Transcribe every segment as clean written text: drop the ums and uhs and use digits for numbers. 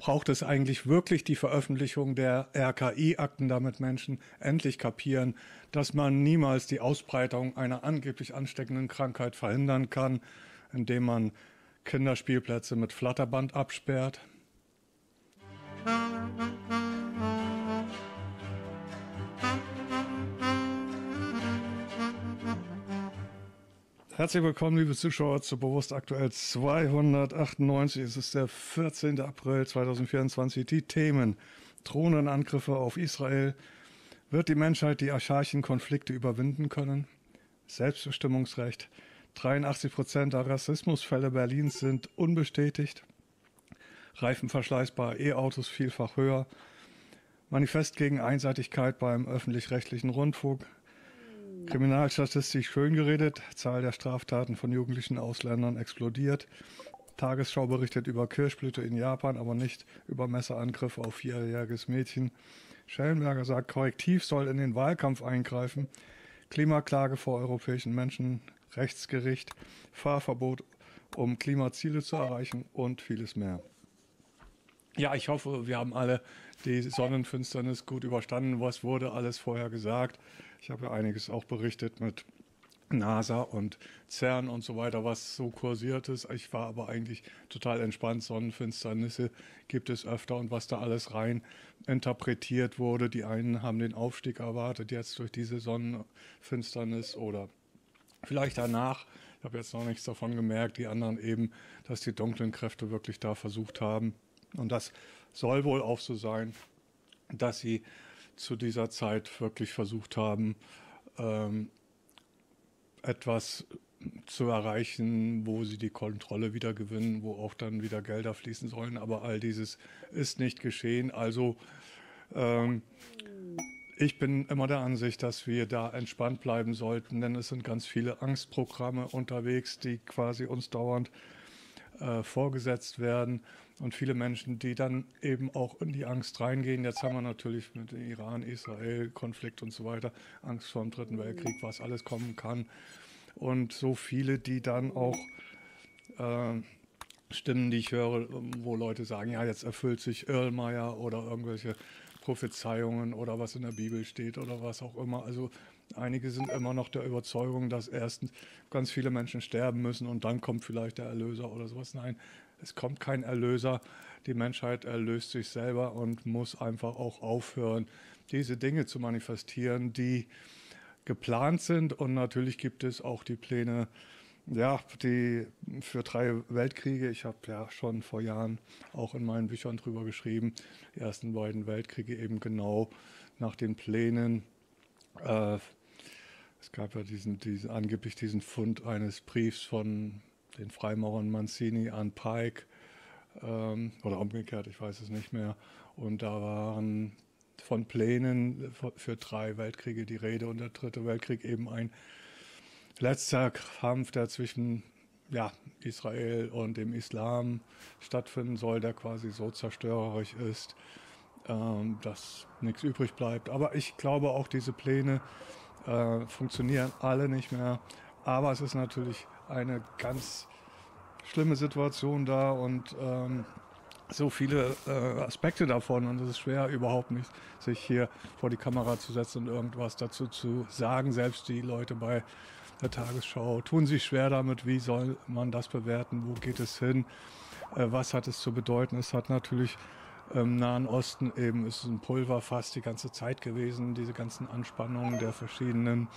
braucht es eigentlich wirklich die Veröffentlichung der RKI-Akten, damit Menschen endlich kapieren, dass man niemals die Ausbreitung einer angeblich ansteckenden Krankheit verhindern kann, indem man Kinderspielplätze mit Flatterband absperrt? Herzlich willkommen, liebe Zuschauer, zu Bewusst Aktuell 298. Es ist der 14. April 2024. Die Themen: Drohnenangriffe auf Israel. Wird die Menschheit die archaischen Konflikte überwinden können? Selbstbestimmungsrecht. 83% der Rassismusfälle Berlins sind unbestätigt. Reifenverschleiß bei E-Autos vielfach höher. Manifest gegen Einseitigkeit beim öffentlich-rechtlichen Rundfunk. Kriminalstatistik schön geredet, Zahl der Straftaten von jugendlichen Ausländern explodiert. Tagesschau berichtet über Kirschblüte in Japan, aber nicht über Messerangriffe auf 4-jähriges Mädchen. Schellenberger sagt, Korrektiv soll in den Wahlkampf eingreifen. Klimaklage vor Europäischen Menschenrechtsgericht. Fahrverbot, um Klimaziele zu erreichen und vieles mehr. Ja, ich hoffe, wir haben alle die Sonnenfinsternis gut überstanden. Was wurde alles vorher gesagt? Ich habe ja einiges auch berichtet mit NASA und CERN und so weiter, was so kursiert ist. Ich war aber eigentlich total entspannt. Sonnenfinsternisse gibt es öfter und was da alles rein interpretiert wurde. Die einen haben den Aufstieg erwartet jetzt durch diese Sonnenfinsternis oder vielleicht danach. Ich habe jetzt noch nichts davon gemerkt. Die anderen eben, dass die dunklen Kräfte wirklich da versucht haben. Und das soll wohl auch so sein, dass sie zu dieser Zeit wirklich versucht haben, etwas zu erreichen, wo sie die Kontrolle wieder gewinnen, wo auch dann wieder Gelder fließen sollen. Aber all dieses ist nicht geschehen. Also ich bin immer der Ansicht, dass wir da entspannt bleiben sollten, denn es sind ganz viele Angstprogramme unterwegs, die quasi uns dauernd vorgesetzt werden und viele Menschen, die dann eben auch in die Angst reingehen. Jetzt haben wir natürlich mit dem Iran-Israel-Konflikt und so weiter Angst vor dem Dritten Weltkrieg, was alles kommen kann. Und so viele, die dann auch Stimmen, die ich höre, wo Leute sagen, ja, jetzt erfüllt sich Erlmeyer oder irgendwelche Prophezeiungen oder was in der Bibel steht oder was auch immer. Also einige sind immer noch der Überzeugung, dass erst ganz viele Menschen sterben müssen und dann kommt vielleicht der Erlöser oder sowas. Nein, es kommt kein Erlöser. Die Menschheit erlöst sich selber und muss einfach auch aufhören, diese Dinge zu manifestieren, die geplant sind. Und natürlich gibt es auch die Pläne, ja, die für 3 Weltkriege. Ich habe ja schon vor Jahren auch in meinen Büchern drüber geschrieben, die ersten beiden Weltkriege eben genau nach den Plänen. Es gab ja angeblich diesen Fund eines Briefs von den Freimaurern Mancini an Pike oder umgekehrt, ich weiß es nicht mehr. Und da waren von Plänen für 3 Weltkriege die Rede und der Dritte Weltkrieg eben ein letzter Kampf, der zwischen Israel und dem Islam stattfinden soll, der quasi so zerstörerisch ist, dass nichts übrig bleibt. Aber ich glaube auch, diese Pläne funktionieren alle nicht mehr. Aber es ist natürlich eine ganz schlimme Situation da und so viele Aspekte davon und es ist schwer überhaupt nicht, sich hier vor die Kamera zu setzen und irgendwas dazu zu sagen. Selbst die Leute bei der Tagesschau tun sich schwer damit, wie soll man das bewerten, wo geht es hin, was hat es zu bedeuten. Es hat natürlich im Nahen Osten eben, ist ein Pulverfass die ganze Zeit gewesen, diese ganzen Anspannungen der verschiedenen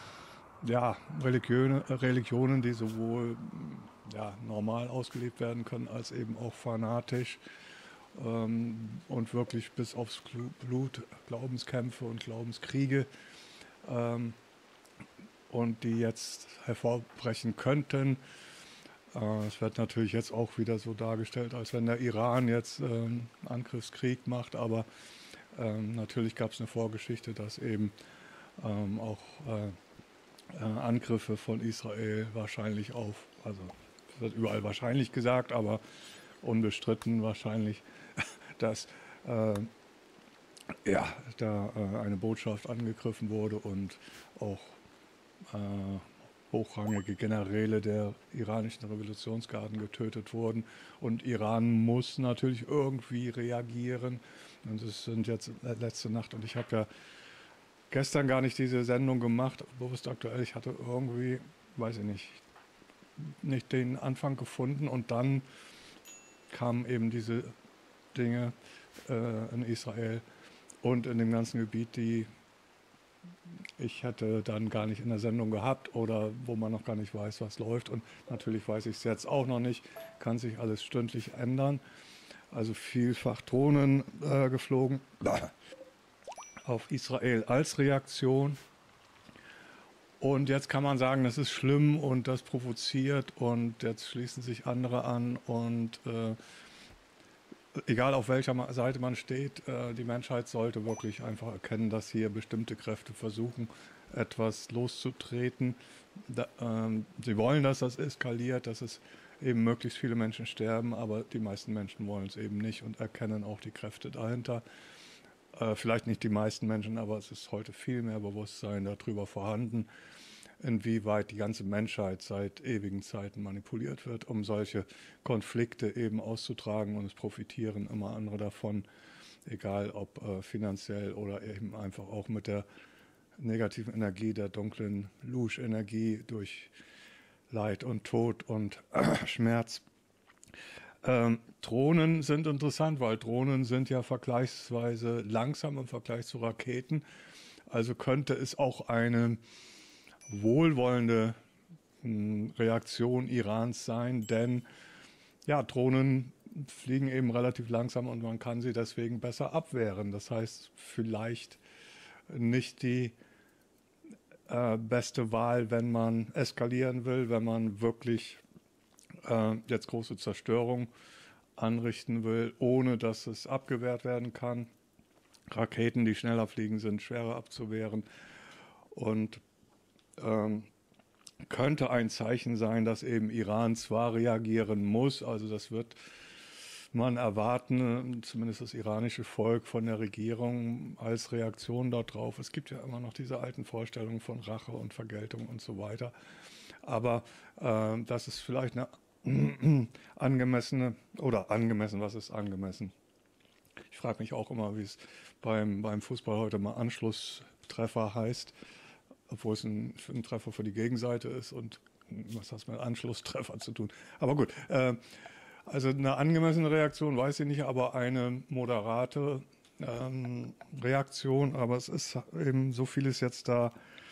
Religionen, die sowohl normal ausgelebt werden können, als eben auch fanatisch und wirklich bis aufs Blut Glaubenskämpfe und Glaubenskriege und die jetzt hervorbrechen könnten. Es wird natürlich jetzt auch wieder so dargestellt, als wenn der Iran jetzt Angriffskrieg macht, aber natürlich gab es eine Vorgeschichte, dass eben auch Angriffe von Israel wahrscheinlich also es wird überall wahrscheinlich gesagt, aber unbestritten wahrscheinlich, dass da eine Botschaft angegriffen wurde und auch hochrangige Generäle der iranischen Revolutionsgarden getötet wurden. Und Iran muss natürlich irgendwie reagieren. Und es sind jetzt letzte Nacht, und ich habe ja gestern gar nicht diese Sendung gemacht, bewusst aktuell. Ich hatte irgendwie, weiß ich nicht den Anfang gefunden, und dann kamen eben diese Dinge in Israel und in dem ganzen Gebiet, die ich hätte dann gar nicht in der Sendung gehabt oder wo man noch gar nicht weiß, was läuft. Und natürlich weiß ich es jetzt auch noch nicht, kann sich alles stündlich ändern. Also vielfach Drohnen geflogen auf Israel als Reaktion. Und jetzt kann man sagen, das ist schlimm und das provoziert, und jetzt schließen sich andere an, und egal auf welcher Seite man steht, die Menschheit sollte wirklich einfach erkennen, dass hier bestimmte Kräfte versuchen, etwas loszutreten. Sie wollen, dass das eskaliert, dass es eben möglichst viele Menschen sterben, aber die meisten Menschen wollen es eben nicht und erkennen auch die Kräfte dahinter. Vielleicht nicht die meisten Menschen, aber es ist heute viel mehr Bewusstsein darüber vorhanden, inwieweit die ganze Menschheit seit ewigen Zeiten manipuliert wird, um solche Konflikte eben auszutragen, und es profitieren immer andere davon, egal ob finanziell oder eben einfach auch mit der negativen Energie, der dunklen Lusch-Energie durch Leid und Tod und Schmerz. Drohnen sind interessant, weil Drohnen sind ja vergleichsweise langsam im Vergleich zu Raketen. Also könnte es auch eine wohlwollende Reaktion Irans sein, denn ja, Drohnen fliegen eben relativ langsam und man kann sie deswegen besser abwehren. Das heißt, vielleicht nicht die beste Wahl, wenn man eskalieren will, wenn man wirklich jetzt große Zerstörung anrichten will, ohne dass es abgewehrt werden kann. Raketen, die schneller fliegen, sind schwerer abzuwehren, und könnte ein Zeichen sein, dass eben Iran zwar reagieren muss, also das wird man erwarten, zumindest das iranische Volk von der Regierung als Reaktion darauf. Es gibt ja immer noch diese alten Vorstellungen von Rache und Vergeltung und so weiter. Aber das ist vielleicht eine angemessene, oder angemessen, was ist angemessen? Ich frage mich auch immer, wie es beim Fußball heute mal Anschlusstreffer heißt, obwohl es ein Treffer für die Gegenseite ist, und was hat es mit Anschlusstreffer zu tun? Aber gut, also eine angemessene Reaktion weiß ich nicht, aber eine moderate Reaktion. Aber es ist eben so vieles jetzt da,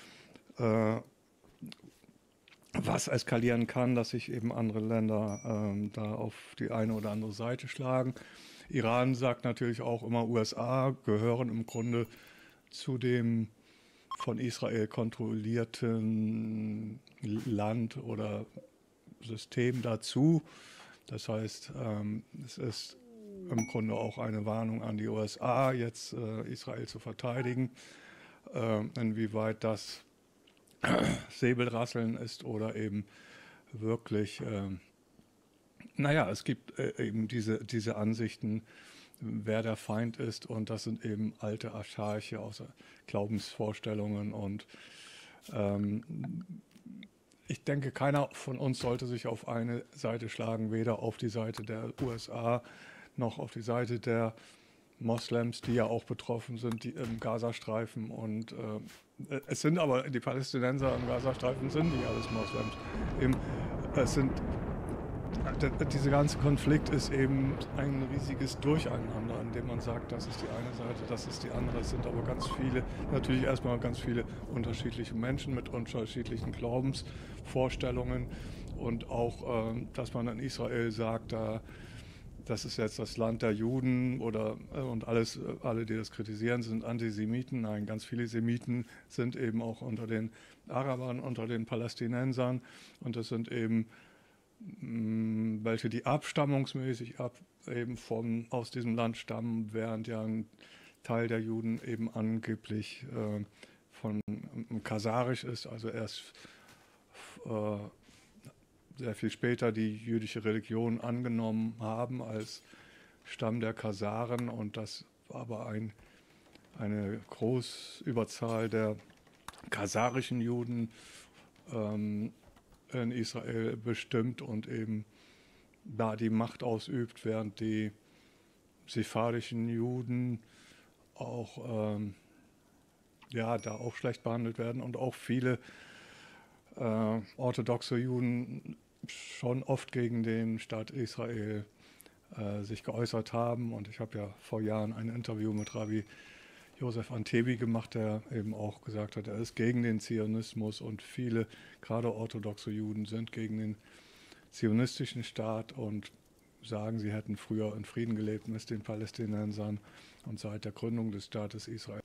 was eskalieren kann, dass sich eben andere Länder da auf die eine oder andere Seite schlagen. Iran sagt natürlich auch immer, USA gehören im Grunde zu dem von Israel kontrollierten Land oder System dazu. Das heißt, es ist im Grunde auch eine Warnung an die USA, jetzt Israel zu verteidigen. Inwieweit das Säbelrasseln ist oder eben wirklich, naja, es gibt eben diese Ansichten, wer der Feind ist, und das sind eben alte Archaische aus Glaubensvorstellungen, und ich denke, keiner von uns sollte sich auf eine Seite schlagen, weder auf die Seite der USA noch auf die Seite der Moslems, die ja auch betroffen sind, die im Gazastreifen. Und es sind aber die Palästinenser im Gazastreifen sind nicht alles Moslems. Es sind dieser ganze Konflikt ist eben ein riesiges Durcheinander, in dem man sagt, das ist die eine Seite, das ist die andere. Es sind aber ganz viele, natürlich erstmal ganz viele unterschiedliche Menschen mit unterschiedlichen Glaubensvorstellungen, und auch, dass man in Israel sagt, das ist jetzt das Land der Juden, oder und alle, die das kritisieren, sind Antisemiten. Nein, ganz viele Semiten sind eben auch unter den Arabern, unter den Palästinensern, und das sind eben welche, die abstammungsmäßig eben aus diesem Land stammen, während ja ein Teil der Juden eben angeblich von Khazarisch ist, also erst sehr viel später die jüdische Religion angenommen haben als Stamm der Khazaren, und das aber eine Großüberzahl der khazarischen Juden in Israel bestimmt und eben da die Macht ausübt, während die sephardischen Juden auch ja, da auch schlecht behandelt werden und auch viele orthodoxe Juden schon oft gegen den Staat Israel sich geäußert haben. Und ich habe ja vor Jahren ein Interview mit Rabbi Josef Antebi gemacht, der eben auch gesagt hat, er ist gegen den Zionismus und viele, gerade orthodoxe Juden, sind gegen den zionistischen Staat und sagen, sie hätten früher in Frieden gelebt mit den Palästinensern und seit der Gründung des Staates Israel.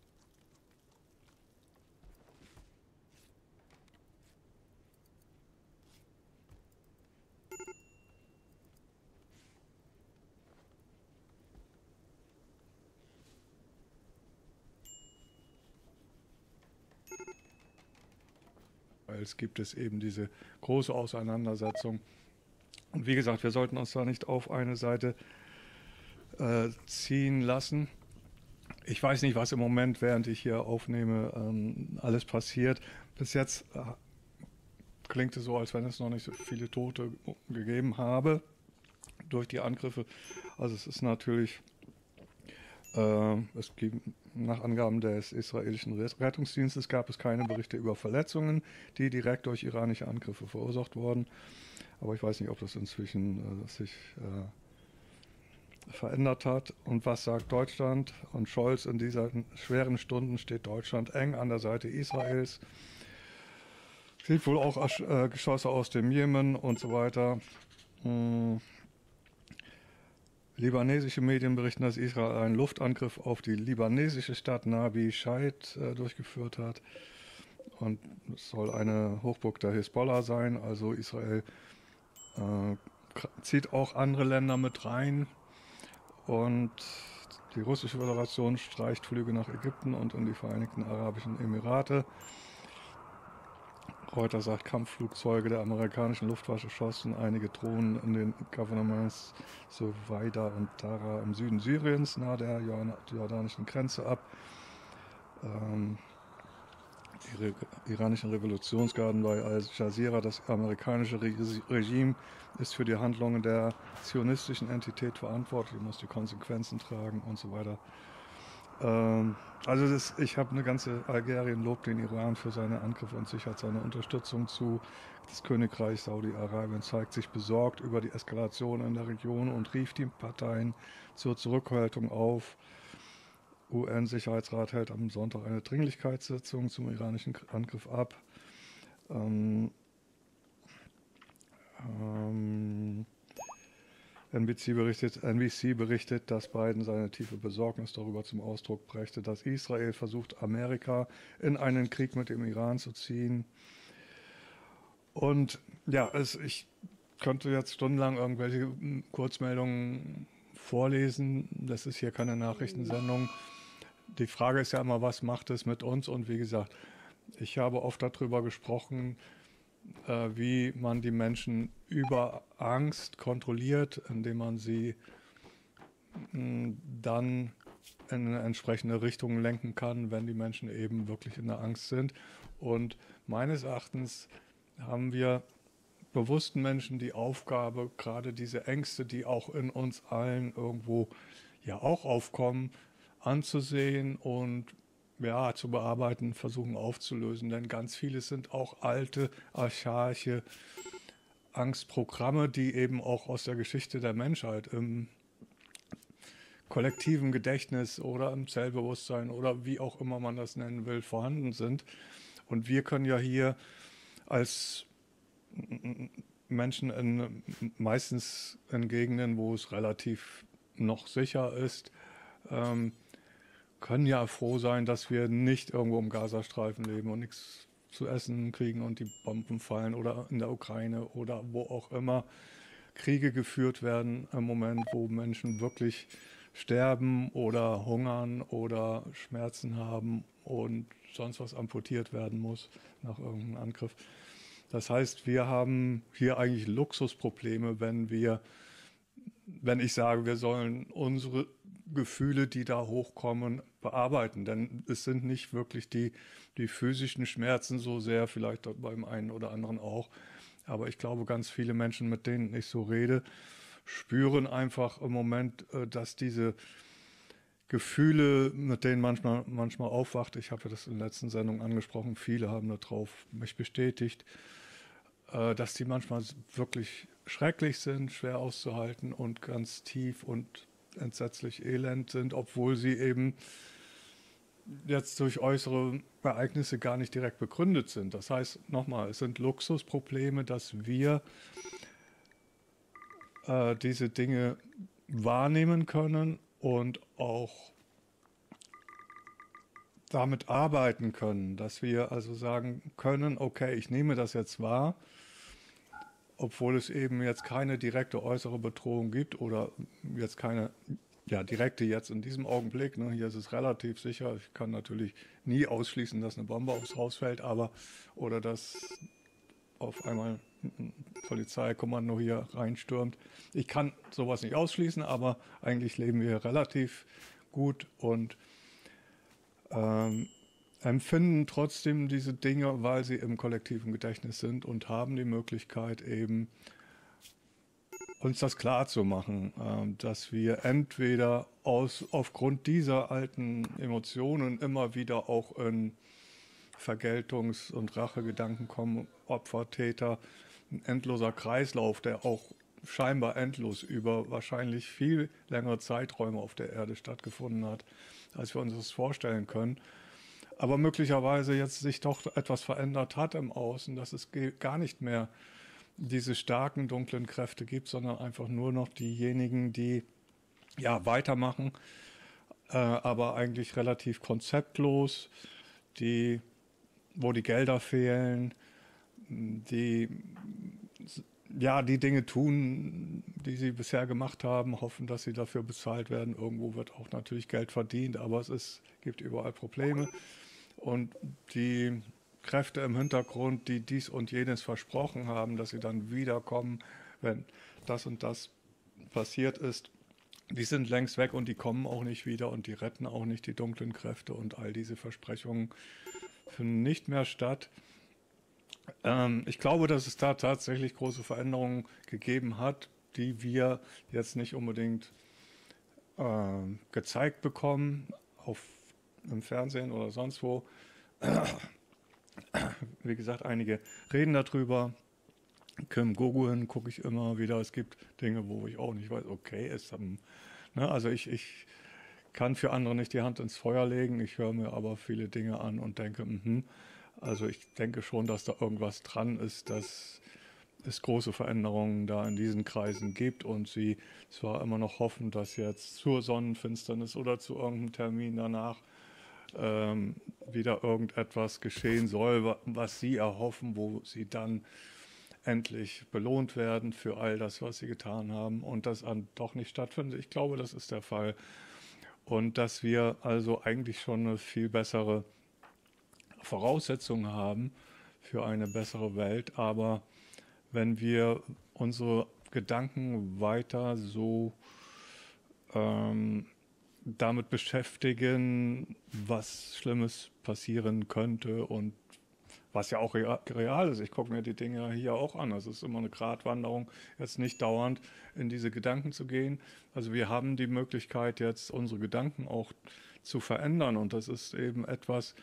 Es gibt es eben diese große Auseinandersetzung. Und wie gesagt, wir sollten uns da nicht auf eine Seite ziehen lassen. Ich weiß nicht, was im Moment, während ich hier aufnehme, alles passiert. Bis jetzt klingt es so, als wenn es noch nicht so viele Tote gegeben habe durch die Angriffe. Also es ist natürlich, es gibt nach Angaben des israelischen Rettungsdienstes gab es keine Berichte über Verletzungen, die direkt durch iranische Angriffe verursacht wurden. Aber ich weiß nicht, ob das inzwischen sich verändert hat. Und was sagt Deutschland? Und Scholz: In diesen schweren Stunden steht Deutschland eng an der Seite Israels. Sieht wohl auch Geschosse aus dem Jemen und so weiter. Libanesische Medien berichten, dass Israel einen Luftangriff auf die libanesische Stadt Nabi Scheid durchgeführt hat. Und es soll eine Hochburg der Hisbollah sein. Also Israel zieht auch andere Länder mit rein. Und die russische Föderation streicht Flüge nach Ägypten und in die Vereinigten Arabischen Emirate. Reuters sagt, Kampfflugzeuge der amerikanischen Luftwaffe schossen einige Drohnen in den Gouvernements Suwaida und Dara im Süden Syriens nahe der jordanischen Grenze ab. Die iranischen Revolutionsgarden bei Al Jazeera, das amerikanische Regime ist für die Handlungen der zionistischen Entität verantwortlich, muss die Konsequenzen tragen und so weiter. Also ich habe eine ganze Algerien lobt den Iran für seine Angriffe und sichert seine Unterstützung zu. Das Königreich Saudi-Arabien zeigt sich besorgt über die Eskalation in der Region und rief die Parteien zur Zurückhaltung auf. UN-Sicherheitsrat hält am Sonntag eine Dringlichkeitssitzung zum iranischen Angriff ab. NBC berichtet, dass Biden seine tiefe Besorgnis darüber zum Ausdruck brächte, dass Israel versucht, Amerika in einen Krieg mit dem Iran zu ziehen. Und ja, ich könnte jetzt stundenlang irgendwelche Kurzmeldungen vorlesen. Das ist hier keine Nachrichtensendung. Die Frage ist ja immer, was macht es mit uns? Und wie gesagt, ich habe oft darüber gesprochen, wie man die Menschen über Angst kontrolliert, indem man sie dann in eine entsprechende Richtung lenken kann, wenn die Menschen eben wirklich in der Angst sind. Und meines Erachtens haben wir bewussten Menschen die Aufgabe, gerade diese Ängste, die auch in uns allen irgendwo ja auch aufkommen, anzusehen und ja, zu bearbeiten, versuchen aufzulösen. Denn ganz vieles sind auch alte, archaische Angstprogramme, die eben auch aus der Geschichte der Menschheit im kollektiven Gedächtnis oder im Zellbewusstsein oder wie auch immer man das nennen will, vorhanden sind. Und wir können ja hier als Menschen meistens in Gegenden, wo es relativ noch sicher ist, können ja froh sein, dass wir nicht irgendwo im Gazastreifen leben und nichts zu essen kriegen und die Bomben fallen oder in der Ukraine oder wo auch immer Kriege geführt werden im Moment, wo Menschen wirklich sterben oder hungern oder Schmerzen haben und sonst was amputiert werden muss nach irgendeinem Angriff. Das heißt, wir haben hier eigentlich Luxusprobleme, wenn ich sage, wir sollen unsere Gefühle, die da hochkommen, bearbeiten. Denn es sind nicht wirklich die physischen Schmerzen so sehr, vielleicht beim einen oder anderen auch. Aber ich glaube, ganz viele Menschen, mit denen ich so rede, spüren einfach im Moment, dass diese Gefühle, mit denen manchmal aufwacht, ich habe ja das in der letzten Sendung angesprochen, viele haben darauf mich bestätigt, dass die manchmal wirklich schrecklich sind, schwer auszuhalten und ganz tief und entsetzlich elend sind, obwohl sie eben jetzt durch äußere Ereignisse gar nicht direkt begründet sind. Das heißt, nochmal, es sind Luxusprobleme, dass wir diese Dinge wahrnehmen können und auch damit arbeiten können, dass wir also sagen können, okay, ich nehme das jetzt wahr, obwohl es eben jetzt keine direkte äußere Bedrohung gibt oder jetzt keine direkte jetzt in diesem Augenblick. Ne, hier ist es relativ sicher. Ich kann natürlich nie ausschließen, dass eine Bombe aufs Haus fällt, aber oder dass auf einmal ein Polizeikommando hier reinstürmt. Ich kann sowas nicht ausschließen, aber eigentlich leben wir relativ gut und empfinden trotzdem diese Dinge, weil sie im kollektiven Gedächtnis sind und haben die Möglichkeit eben uns das klar zu machen, dass wir entweder aufgrund dieser alten Emotionen immer wieder auch in Vergeltungs- und Rachegedanken kommen, Opfer, Täter, ein endloser Kreislauf, der auch scheinbar endlos über wahrscheinlich viel längere Zeiträume auf der Erde stattgefunden hat, als wir uns das vorstellen können. Aber möglicherweise jetzt sich doch etwas verändert hat im Außen, dass es gar nicht mehr diese starken dunklen Kräfte gibt, sondern einfach nur noch diejenigen, die ja weitermachen, aber eigentlich relativ konzeptlos, die, wo die Gelder fehlen, die die Dinge tun, die sie bisher gemacht haben, hoffen, dass sie dafür bezahlt werden. Irgendwo wird auch natürlich Geld verdient, aber gibt überall Probleme. Und die Kräfte im Hintergrund, die dies und jenes versprochen haben, dass sie dann wiederkommen, wenn das und das passiert ist, die sind längst weg und die kommen auch nicht wieder und die retten auch nicht die dunklen Kräfte und all diese Versprechungen finden nicht mehr statt. Ich glaube, dass es da tatsächlich große Veränderungen gegeben hat, die wir jetzt nicht unbedingt gezeigt bekommen im Fernsehen oder sonst wo. Wie gesagt, einige reden darüber. Kim Goguin gucke ich immer wieder. Es gibt Dinge, wo ich auch nicht weiß, okay, also ich kann für andere nicht die Hand ins Feuer legen. Ich höre mir aber viele Dinge an und denke, also ich denke schon, dass da irgendwas dran ist, dass es große Veränderungen da in diesen Kreisen gibt und sie zwar immer noch hoffen, dass jetzt zur Sonnenfinsternis oder zu irgendeinem Termin danach wieder irgendetwas geschehen soll, was sie erhoffen, wo sie dann endlich belohnt werden für all das, was sie getan haben und das dann doch nicht stattfindet. Ich glaube, das ist der Fall. Und dass wir also eigentlich schon eine viel bessere Voraussetzung haben für eine bessere Welt. Aber wenn wir unsere Gedanken weiter so damit beschäftigen, was Schlimmes passieren könnte und was ja auch real ist. Ich gucke mir die Dinge hier auch an. Es ist immer eine Gratwanderung, jetzt nicht dauernd in diese Gedanken zu gehen. Also wir haben die Möglichkeit, jetzt unsere Gedanken auch zu verändern. Und das ist eben etwas,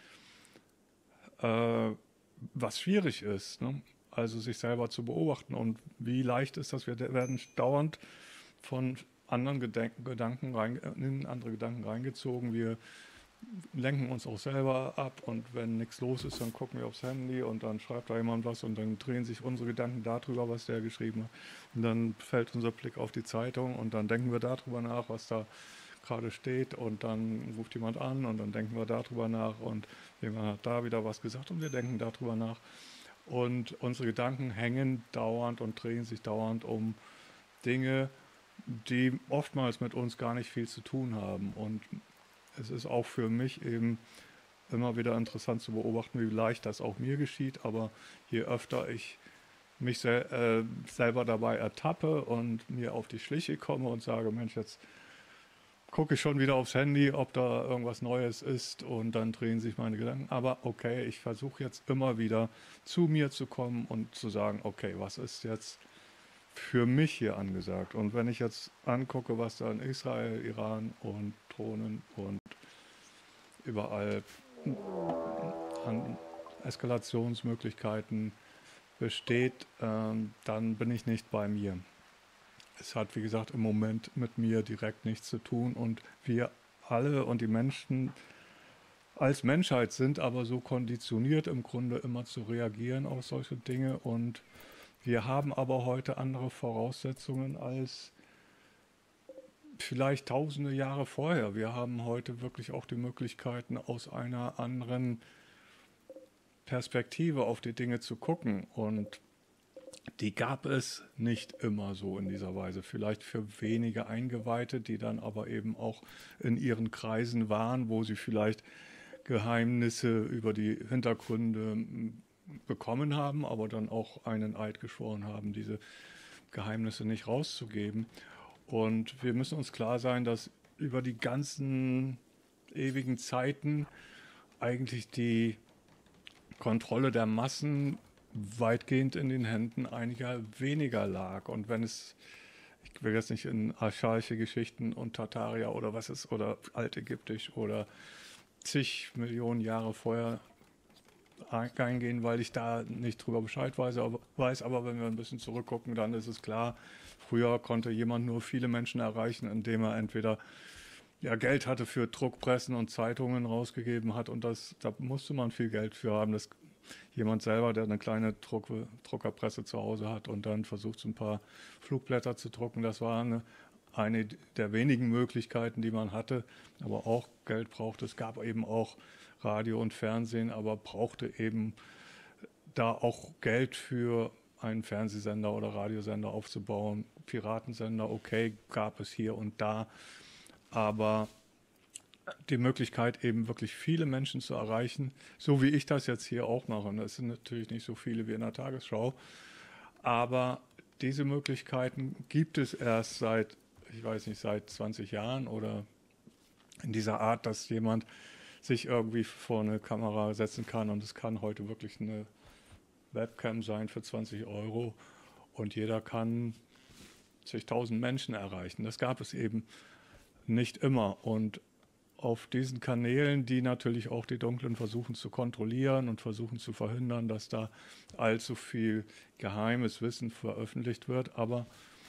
was schwierig ist. Ne? Also sich selber zu beobachten. Und wie leicht ist das? Wir werden dauernd von anderen Gedanken in andere Gedanken reingezogen. Wir lenken uns auch selber ab und wenn nichts los ist, dann gucken wir aufs Handy und dann schreibt da jemand was und dann drehen sich unsere Gedanken darüber, was der geschrieben hat. Und dann fällt unser Blick auf die Zeitung und dann denken wir darüber nach, was da gerade steht und dann ruft jemand an und dann denken wir darüber nach und jemand hat da wieder was gesagt und wir denken darüber nach. Und unsere Gedanken hängen dauernd und drehen sich dauernd um Dinge, die oftmals mit uns gar nicht viel zu tun haben. Und es ist auch für mich eben immer wieder interessant zu beobachten, wie leicht das auch mir geschieht. Aber je öfter ich mich selber dabei ertappe und mir auf die Schliche komme und sage, Mensch, jetzt gucke ich schon wieder aufs Handy, ob da irgendwas Neues ist und dann drehen sich meine Gedanken. Aber okay, ich versuche jetzt immer wieder zu mir zu kommen und zu sagen, okay, was ist jetzt für mich hier angesagt? Und wenn ich jetzt angucke, was da in Israel, Iran und Drohnen und überall an Eskalationsmöglichkeiten besteht, dann bin ich nicht bei mir. Es hat, wie gesagt, im Moment mit mir direkt nichts zu tun und wir alle und die Menschen als Menschheit sind aber so konditioniert, im Grunde immer zu reagieren auf solche Dinge und wir haben aber heute andere Voraussetzungen als vielleicht tausende Jahre vorher. Wir haben heute wirklich auch die Möglichkeiten, aus einer anderen Perspektive auf die Dinge zu gucken und die gab es nicht immer so in dieser Weise. Vielleicht für wenige Eingeweihte, die dann aber eben auch in ihren Kreisen waren, wo sie vielleicht Geheimnisse über die Hintergründe bekommen haben, aber dann auch einen Eid geschworen haben, diese Geheimnisse nicht rauszugeben. Und wir müssen uns klar sein, dass über die ganzen ewigen Zeiten eigentlich die Kontrolle der Massen weitgehend in den Händen einiger weniger lag. Und wenn es, ich will jetzt nicht in archaische Geschichten und Tartaria oder was ist, oder altägyptisch oder zig Millionen Jahre vorher eingehen, weil ich da nicht drüber Bescheid weiß, aber wenn wir ein bisschen zurückgucken, dann ist es klar, früher konnte jemand nur viele Menschen erreichen, indem er entweder ja, Geld hatte für Druckpressen und Zeitungen rausgegeben hat und da musste man viel Geld für haben. Das jemand selber, der eine kleine Druckerpresse zu Hause hat und dann versucht, so ein paar Flugblätter zu drucken. Das war eine der wenigen Möglichkeiten, die man hatte, aber auch Geld brauchte. Es gab eben auch Radio und Fernsehen, aber brauchte eben da auch Geld für einen Fernsehsender oder Radiosender aufzubauen. Piratensender, okay, gab es hier und da, aber die Möglichkeit, eben wirklich viele Menschen zu erreichen, so wie ich das jetzt hier auch mache. Das sind natürlich nicht so viele wie in der Tagesschau, aber diese Möglichkeiten gibt es erst seit, ich weiß nicht, seit 20 Jahren oder in dieser Art, dass jemand sich irgendwie vor eine Kamera setzen kann und es kann heute wirklich eine Webcam sein für 20 Euro und jeder kann zigtausend Menschen erreichen. Das gab es eben nicht immer und auf diesen Kanälen, die natürlich auch die Dunklen versuchen zu kontrollieren und versuchen zu verhindern, dass da allzu viel geheimes Wissen veröffentlicht wird. Aber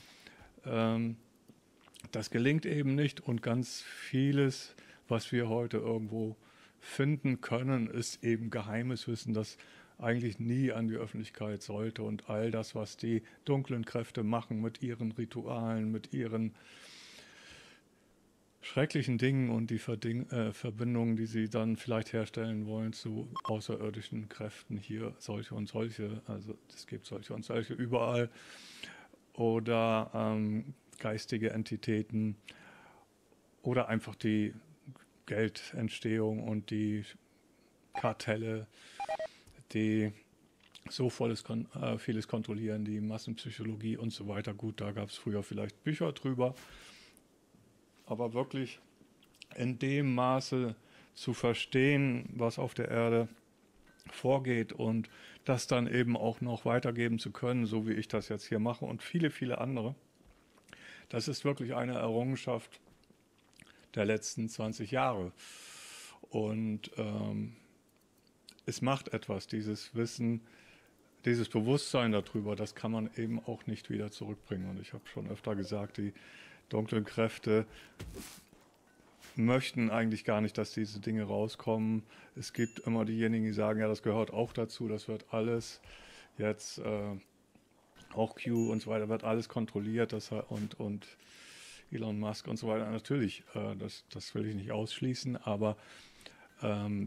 das gelingt eben nicht und ganz vieles, was wir heute irgendwo finden können, ist eben geheimes Wissen, das eigentlich nie an die Öffentlichkeit sollte. Und all das, was die dunklen Kräfte machen mit ihren Ritualen, mit ihren schrecklichen Dingen und die Verbindungen, die sie dann vielleicht herstellen wollen zu außerirdischen Kräften, hier solche und solche, also es gibt solche und solche überall, oder geistige Entitäten oder einfach die Geldentstehung und die Kartelle, die so vieles kontrollieren, die Massenpsychologie und so weiter. Gut, da gab es früher vielleicht Bücher drüber, aber wirklich in dem Maße zu verstehen, was auf der Erde vorgeht und das dann eben auch noch weitergeben zu können, so wie ich das jetzt hier mache und viele, viele andere, das ist wirklich eine Errungenschaft der letzten 20 Jahre. Und es macht etwas, dieses Wissen, dieses Bewusstsein darüber, das kann man eben auch nicht wieder zurückbringen. Und ich habe schon öfter gesagt, die dunklen Kräfte möchten eigentlich gar nicht, dass diese Dinge rauskommen. Es gibt immer diejenigen, die sagen, ja, das gehört auch dazu, das wird alles jetzt, auch Q und so weiter, wird alles kontrolliert und Elon Musk und so weiter. Natürlich, das will ich nicht ausschließen, aber ähm,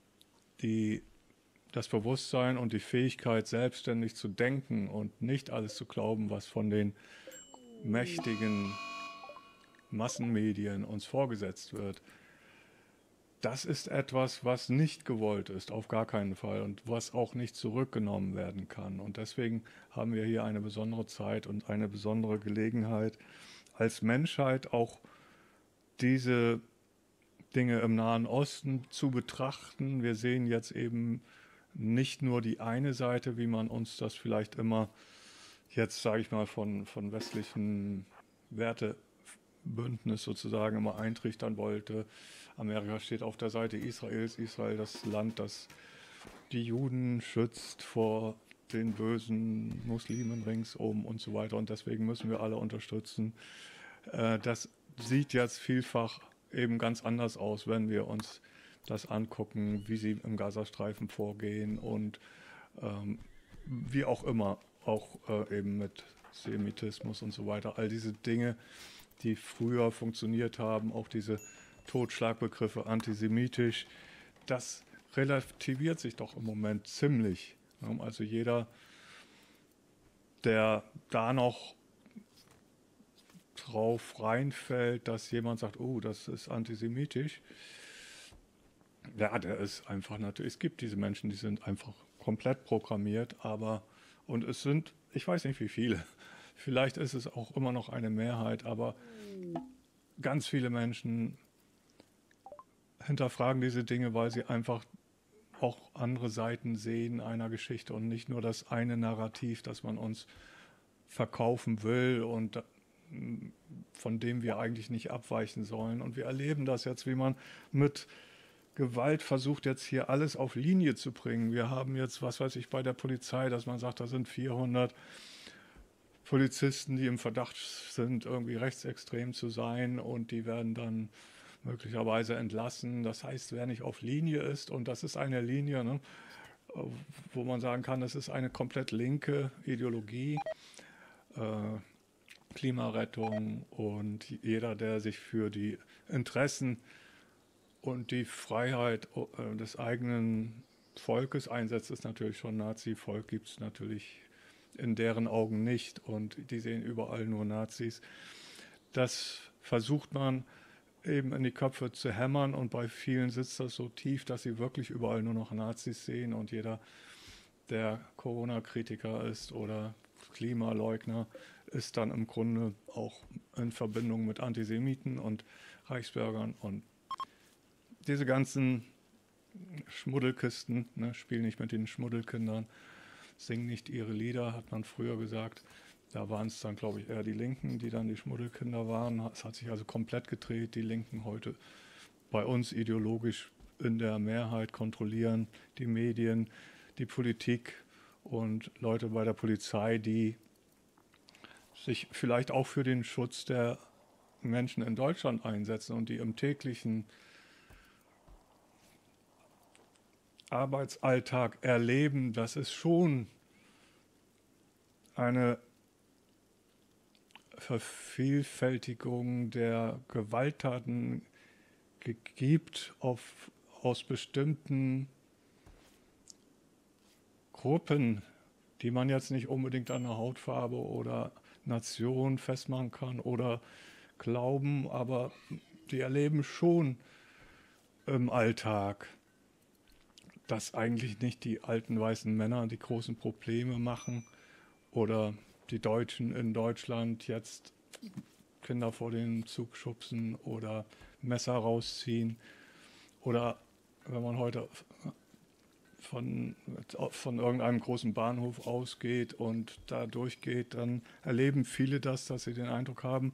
das Bewusstsein und die Fähigkeit, selbstständig zu denken und nicht alles zu glauben, was von den mächtigen Massenmedien uns vorgesetzt wird, das ist etwas, was nicht gewollt ist, auf gar keinen Fall und was auch nicht zurückgenommen werden kann. Und deswegen haben wir hier eine besondere Zeit und eine besondere Gelegenheit, als Menschheit auch diese Dinge im Nahen Osten zu betrachten. Wir sehen jetzt eben nicht nur die eine Seite, wie man uns das vielleicht immer jetzt, sage ich mal, von westlichen Wertebündnis sozusagen immer eintrichtern wollte. Amerika steht auf der Seite Israels, Israel das Land, das die Juden schützt vor den bösen Muslimen ringsum und so weiter. Und deswegen müssen wir alle unterstützen. Das sieht jetzt vielfach eben ganz anders aus, wenn wir uns das angucken, wie sie im Gazastreifen vorgehen und wie auch immer, auch eben mit Semitismus und so weiter. All diese Dinge, die früher funktioniert haben, auch diese Totschlagbegriffe antisemitisch, das relativiert sich doch im Moment ziemlich. Also jeder, der da noch drauf reinfällt, dass jemand sagt, oh, das ist antisemitisch, ja, der ist einfach natürlich, es gibt diese Menschen, die sind einfach komplett programmiert, aber, und es sind, ich weiß nicht wie viele, vielleicht ist es auch immer noch eine Mehrheit, aber ganz viele Menschen hinterfragen diese Dinge, weil sie einfach auch andere Seiten sehen einer Geschichte und nicht nur das eine Narrativ, das man uns verkaufen will und von dem wir eigentlich nicht abweichen sollen. Und wir erleben das jetzt, wie man mit Gewalt versucht, jetzt hier alles auf Linie zu bringen. Wir haben jetzt, was weiß ich, bei der Polizei, dass man sagt, da sind 400 Polizisten, die im Verdacht sind, irgendwie rechtsextrem zu sein und die werden dann möglicherweise entlassen. Das heißt, wer nicht auf Linie ist, und das ist eine Linie, ne, wo man sagen kann, das ist eine komplett linke Ideologie, Klimarettung, und jeder, der sich für die Interessen und die Freiheit des eigenen Volkes einsetzt, ist natürlich schon Nazi. Volk gibt es natürlich in deren Augen nicht und die sehen überall nur Nazis. Das versucht man eben in die Köpfe zu hämmern und bei vielen sitzt das so tief, dass sie wirklich überall nur noch Nazis sehen und jeder, der Corona-Kritiker ist oder Klimaleugner, ist dann im Grunde auch in Verbindung mit Antisemiten und Reichsbürgern und diese ganzen Schmuddelkisten, ne, spielen nicht mit den Schmuddelkindern, singen nicht ihre Lieder, hat man früher gesagt. Da waren es dann, glaube ich, eher die Linken, die dann die Schmuddelkinder waren. Es hat sich also komplett gedreht. Die Linken heute bei uns ideologisch in der Mehrheit kontrollieren die Medien, die Politik und Leute bei der Polizei, die sich vielleicht auch für den Schutz der Menschen in Deutschland einsetzen und die im täglichen Arbeitsalltag erleben, dass es schon eine Vervielfältigung der Gewalttaten gibt aus bestimmten Gruppen, die man jetzt nicht unbedingt an der Hautfarbe oder Nation festmachen kann oder Glauben, aber die erleben schon im Alltag, dass eigentlich nicht die alten weißen Männer die großen Probleme machen oder die Deutschen in Deutschland jetzt Kinder vor den Zug schubsen oder Messer rausziehen. Oder wenn man heute von irgendeinem großen Bahnhof ausgeht und da durchgeht, dann erleben viele das, dass sie den Eindruck haben,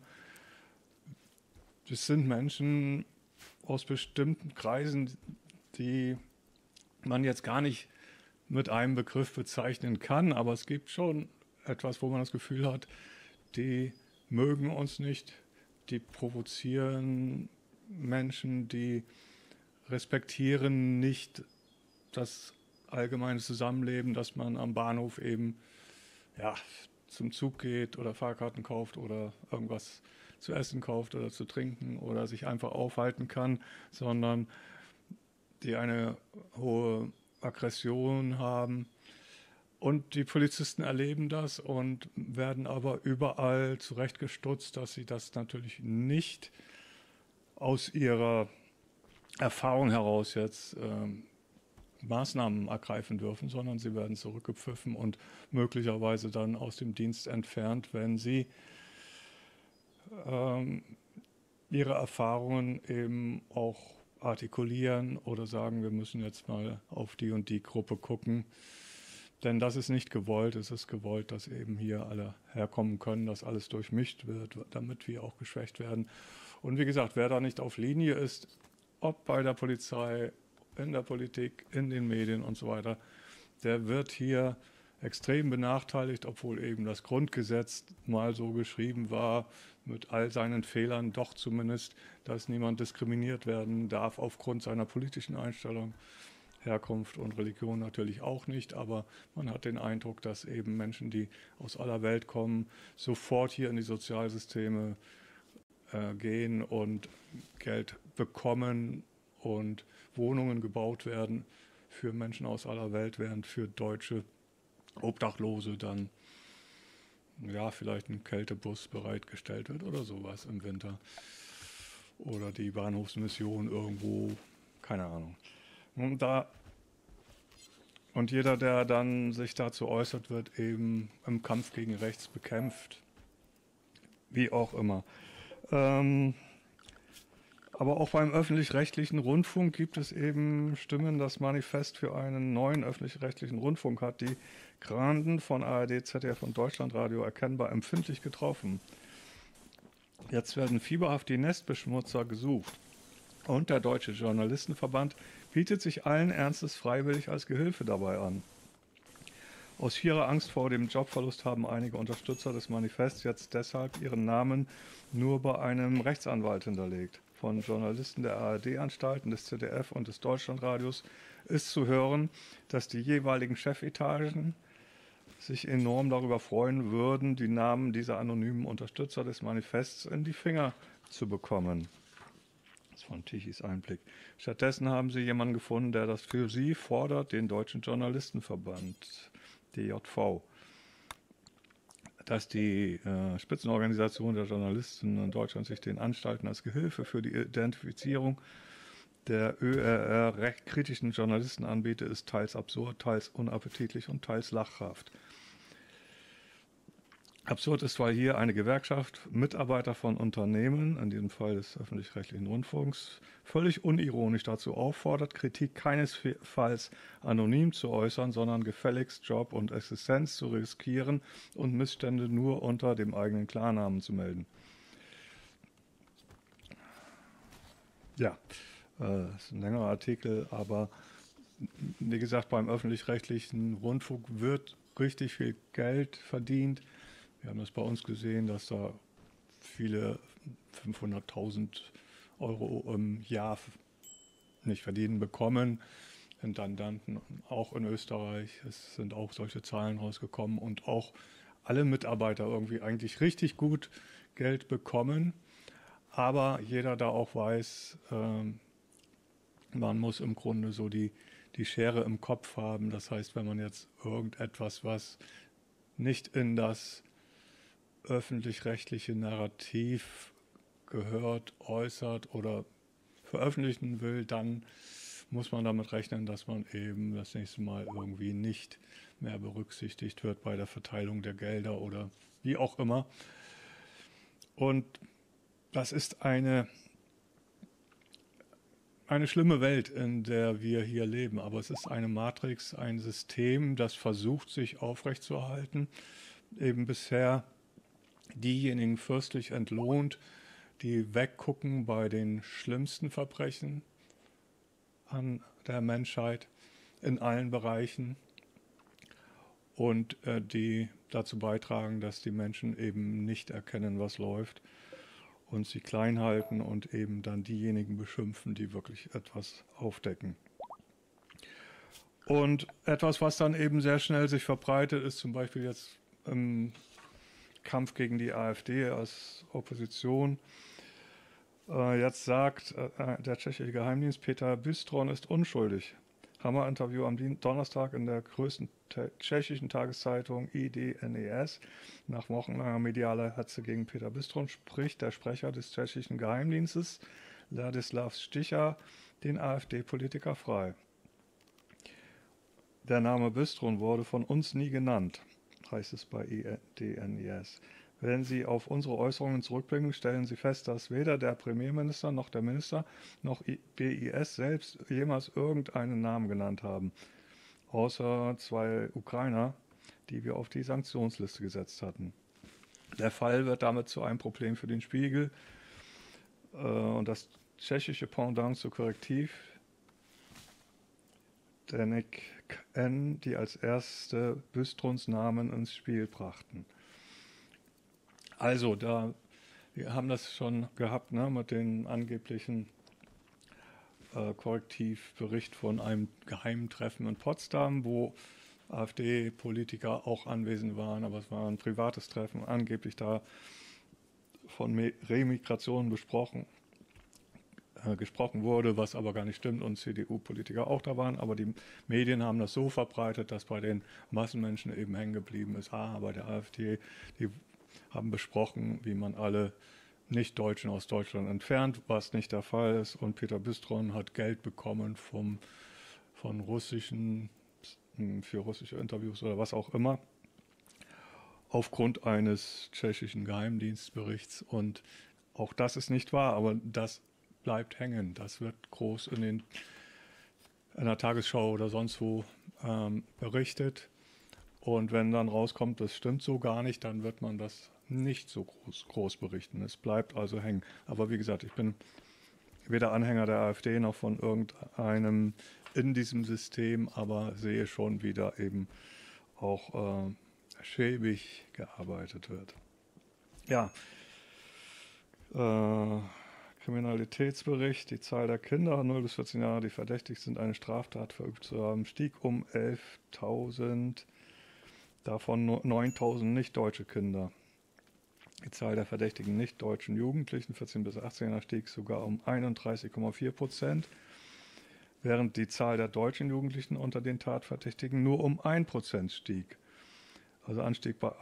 das sind Menschen aus bestimmten Kreisen, die man jetzt gar nicht mit einem Begriff bezeichnen kann, aber es gibt schon etwas, wo man das Gefühl hat, die mögen uns nicht, die provozieren Menschen, die respektieren nicht das allgemeine Zusammenleben, dass man am Bahnhof eben ja, zum Zug geht oder Fahrkarten kauft oder irgendwas zu essen kauft oder zu trinken oder sich einfach aufhalten kann, sondern die eine hohe Aggression haben. Und die Polizisten erleben das und werden aber überall zurechtgestutzt, dass sie das natürlich nicht aus ihrer Erfahrung heraus jetzt Maßnahmen ergreifen dürfen, sondern sie werden zurückgepfiffen und möglicherweise dann aus dem Dienst entfernt, wenn sie ihre Erfahrungen eben auch artikulieren oder sagen, wir müssen jetzt mal auf die und die Gruppe gucken. Denn das ist nicht gewollt. Es ist gewollt, dass eben hier alle herkommen können, dass alles durchmischt wird, damit wir auch geschwächt werden. Und wie gesagt, wer da nicht auf Linie ist, ob bei der Polizei, in der Politik, in den Medien und so weiter, der wird hier extrem benachteiligt, obwohl eben das Grundgesetz mal so geschrieben war, mit all seinen Fehlern doch zumindest, dass niemand diskriminiert werden darf aufgrund seiner politischen Einstellung. Herkunft und Religion natürlich auch nicht, aber man hat den Eindruck, dass eben Menschen, die aus aller Welt kommen, sofort hier in die Sozialsysteme gehen und Geld bekommen und Wohnungen gebaut werden für Menschen aus aller Welt, während für deutsche Obdachlose dann ja vielleicht ein Kältebus bereitgestellt wird oder sowas im Winter. Oder die Bahnhofsmission irgendwo, keine Ahnung. Und jeder, der dann sich dazu äußert, wird eben im Kampf gegen rechts bekämpft. Wie auch immer. Aber auch beim öffentlich-rechtlichen Rundfunk gibt es eben Stimmen. Das Manifest für einen neuen öffentlich-rechtlichen Rundfunk hat die Granden von ARD, ZDF und Deutschlandradio erkennbar empfindlich getroffen. Jetzt werden fieberhaft die Nestbeschmutzer gesucht. Und der Deutsche Journalistenverband bietet sich allen Ernstes freiwillig als Gehilfe dabei an. Aus schierer Angst vor dem Jobverlust haben einige Unterstützer des Manifests jetzt deshalb ihren Namen nur bei einem Rechtsanwalt hinterlegt. Von Journalisten der ARD-Anstalten, des ZDF und des Deutschlandradios ist zu hören, dass die jeweiligen Chefetagen sich enorm darüber freuen würden, die Namen dieser anonymen Unterstützer des Manifests in die Finger zu bekommen. Das ist von Tichys Einblick. Stattdessen haben sie jemanden gefunden, der das für sie fordert, den Deutschen Journalistenverband, DJV. Dass die Spitzenorganisation der Journalisten in Deutschland sich den Anstalten als Gehilfe für die Identifizierung der ÖRR recht kritischen Journalisten anbietet, ist teils absurd, teils unappetitlich und teils lachhaft. Absurd ist, weil hier eine Gewerkschaft Mitarbeiter von Unternehmen, in diesem Fall des öffentlich-rechtlichen Rundfunks, völlig unironisch dazu auffordert, Kritik keinesfalls anonym zu äußern, sondern gefälligst Job und Existenz zu riskieren und Missstände nur unter dem eigenen Klarnamen zu melden. Ja, das ist ein längerer Artikel, aber wie gesagt, beim öffentlich-rechtlichen Rundfunk wird richtig viel Geld verdient. Wir haben das bei uns gesehen, dass da viele 500.000 Euro im Jahr nicht verdienen bekommen. Intendanten auch in Österreich. Es sind auch solche Zahlen rausgekommen und auch alle Mitarbeiter irgendwie eigentlich richtig gut Geld bekommen. Aber jeder da auch weiß, man muss im Grunde so die Schere im Kopf haben. Das heißt, wenn man jetzt irgendetwas, was nicht in das öffentlich-rechtliche Narrativ gehört, äußert oder veröffentlichen will, dann muss man damit rechnen, dass man eben das nächste Mal irgendwie nicht mehr berücksichtigt wird bei der Verteilung der Gelder oder wie auch immer. Und das ist eine schlimme Welt, in der wir hier leben. Aber es ist eine Matrix, ein System, das versucht, sich aufrechtzuerhalten. Eben bisher diejenigen fürstlich entlohnt, die weggucken bei den schlimmsten Verbrechen an der Menschheit in allen Bereichen und die dazu beitragen, dass die Menschen eben nicht erkennen, was läuft und sie klein halten und eben dann diejenigen beschimpfen, die wirklich etwas aufdecken. Und etwas, was dann eben sehr schnell sich verbreitet, ist zum Beispiel jetzt im Kampf gegen die AfD als Opposition. Jetzt sagt der tschechische Geheimdienst, Peter Bystron ist unschuldig. Hammer-Interview am Donnerstag in der größten tschechischen Tageszeitung IDNES. Nach wochenlanger medialer Hetze gegen Peter Bystron spricht der Sprecher des tschechischen Geheimdienstes, Ladislav Sticha, den AfD-Politiker frei. Der Name Bystron wurde von uns nie genannt, heißt es bei IDNES. Wenn Sie auf unsere Äußerungen zurückblicken, stellen Sie fest, dass weder der Premierminister noch der Minister noch BIS selbst jemals irgendeinen Namen genannt haben, außer 2 Ukrainer, die wir auf die Sanktionsliste gesetzt hatten. Der Fall wird damit zu einem Problem für den Spiegel und das tschechische Pendant zu Korrektiv, Deník N, die als erste Bystrons Namen ins Spiel brachten. Also, wir haben das schon gehabt, ne, mit den angeblichen Korrektivbericht von einem geheimen Treffen in Potsdam, wo AfD-Politiker auch anwesend waren, aber es war ein privates Treffen, angeblich da von Remigration gesprochen wurde, was aber gar nicht stimmt und CDU-Politiker auch da waren, aber die Medien haben das so verbreitet, dass bei den Massenmenschen eben hängen geblieben ist, bei der AfD, die haben besprochen, wie man alle Nicht-Deutschen aus Deutschland entfernt, was nicht der Fall ist, und Peter Bystron hat Geld bekommen von für russische Interviews oder was auch immer, aufgrund eines tschechischen Geheimdienstberichts, und auch das ist nicht wahr, aber das bleibt hängen. Das wird groß in der Tagesschau oder sonst wo berichtet. Und wenn dann rauskommt, das stimmt so gar nicht, dann wird man das nicht so groß berichten. Es bleibt also hängen. Aber wie gesagt, ich bin weder Anhänger der AfD noch von irgendeinem in diesem System, aber sehe schon, wie da eben auch schäbig gearbeitet wird. Ja, Kriminalitätsbericht, die Zahl der Kinder 0 bis 14 Jahre, die verdächtig sind, eine Straftat verübt zu haben, stieg um 11.000, davon nur 9.000 nicht-deutsche Kinder. Die Zahl der verdächtigen nicht-deutschen Jugendlichen 14 bis 18 Jahre stieg sogar um 31,4%, während die Zahl der deutschen Jugendlichen unter den Tatverdächtigen nur um 1% stieg. Also Anstieg bei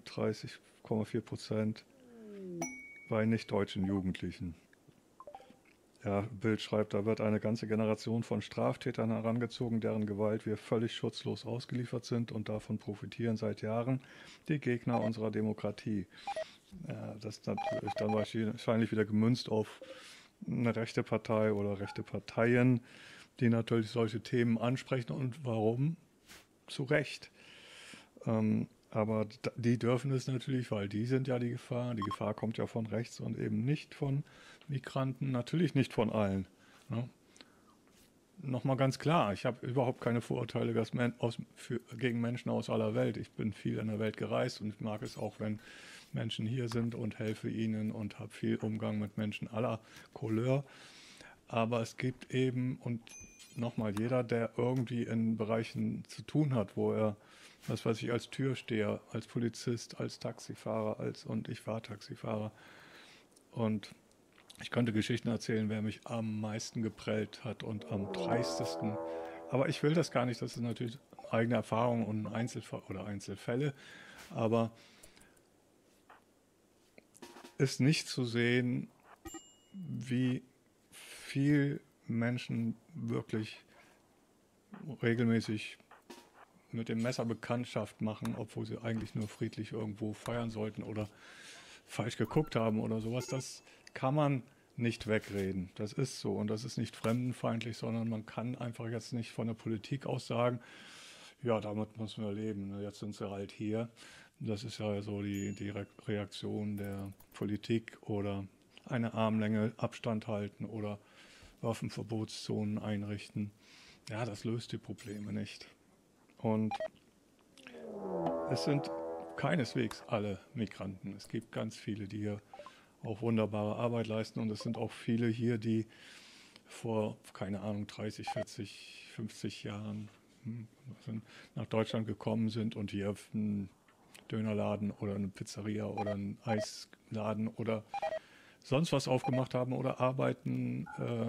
31,4% bei nicht-deutschen Jugendlichen. Ja, Bild schreibt, da wird eine ganze Generation von Straftätern herangezogen, deren Gewalt wir völlig schutzlos ausgeliefert sind, und davon profitieren seit Jahren die Gegner unserer Demokratie. Ja, das ist natürlich dann wahrscheinlich wieder gemünzt auf eine rechte Partei oder rechte Parteien, die natürlich solche Themen ansprechen, und warum? Zu Recht. Aber die dürfen es natürlich, weil die sind ja die Gefahr. Die Gefahr kommt ja von rechts und eben nicht von Migranten, natürlich nicht von allen. Ne? Nochmal ganz klar, ich habe überhaupt keine Vorurteile gegen Menschen aus aller Welt. Ich bin viel in der Welt gereist und ich mag es auch, wenn Menschen hier sind, und helfe ihnen und habe viel Umgang mit Menschen aller Couleur. Aber es gibt eben, und nochmal, jeder, der irgendwie in Bereichen zu tun hat, wo er, was weiß ich, als Türsteher, als Polizist, als Taxifahrer, und ich war Taxifahrer, und ich könnte Geschichten erzählen, wer mich am meisten geprellt hat und am dreistesten. Aber ich will das gar nicht, das ist natürlich eigene Erfahrung und Einzelfälle, aber ist nicht zu sehen, wie viel Menschen wirklich regelmäßig mit dem Messer Bekanntschaft machen, obwohl sie eigentlich nur friedlich irgendwo feiern sollten oder falsch geguckt haben oder sowas. Das kann man nicht wegreden. Das ist so, und das ist nicht fremdenfeindlich, sondern man kann einfach jetzt nicht von der Politik aus sagen, ja, damit müssen wir leben. Jetzt sind sie halt hier. Das ist ja so die Reaktion der Politik, oder eine Armlänge Abstand halten oder Waffenverbotszonen einrichten. Ja, das löst die Probleme nicht. Und es sind keineswegs alle Migranten. Es gibt ganz viele, die hier auch wunderbare Arbeit leisten, und es sind auch viele hier, die vor, keine Ahnung, 30, 40, 50 Jahren nach Deutschland gekommen sind und hier einen Dönerladen oder eine Pizzeria oder einen Eisladen oder sonst was aufgemacht haben oder arbeiten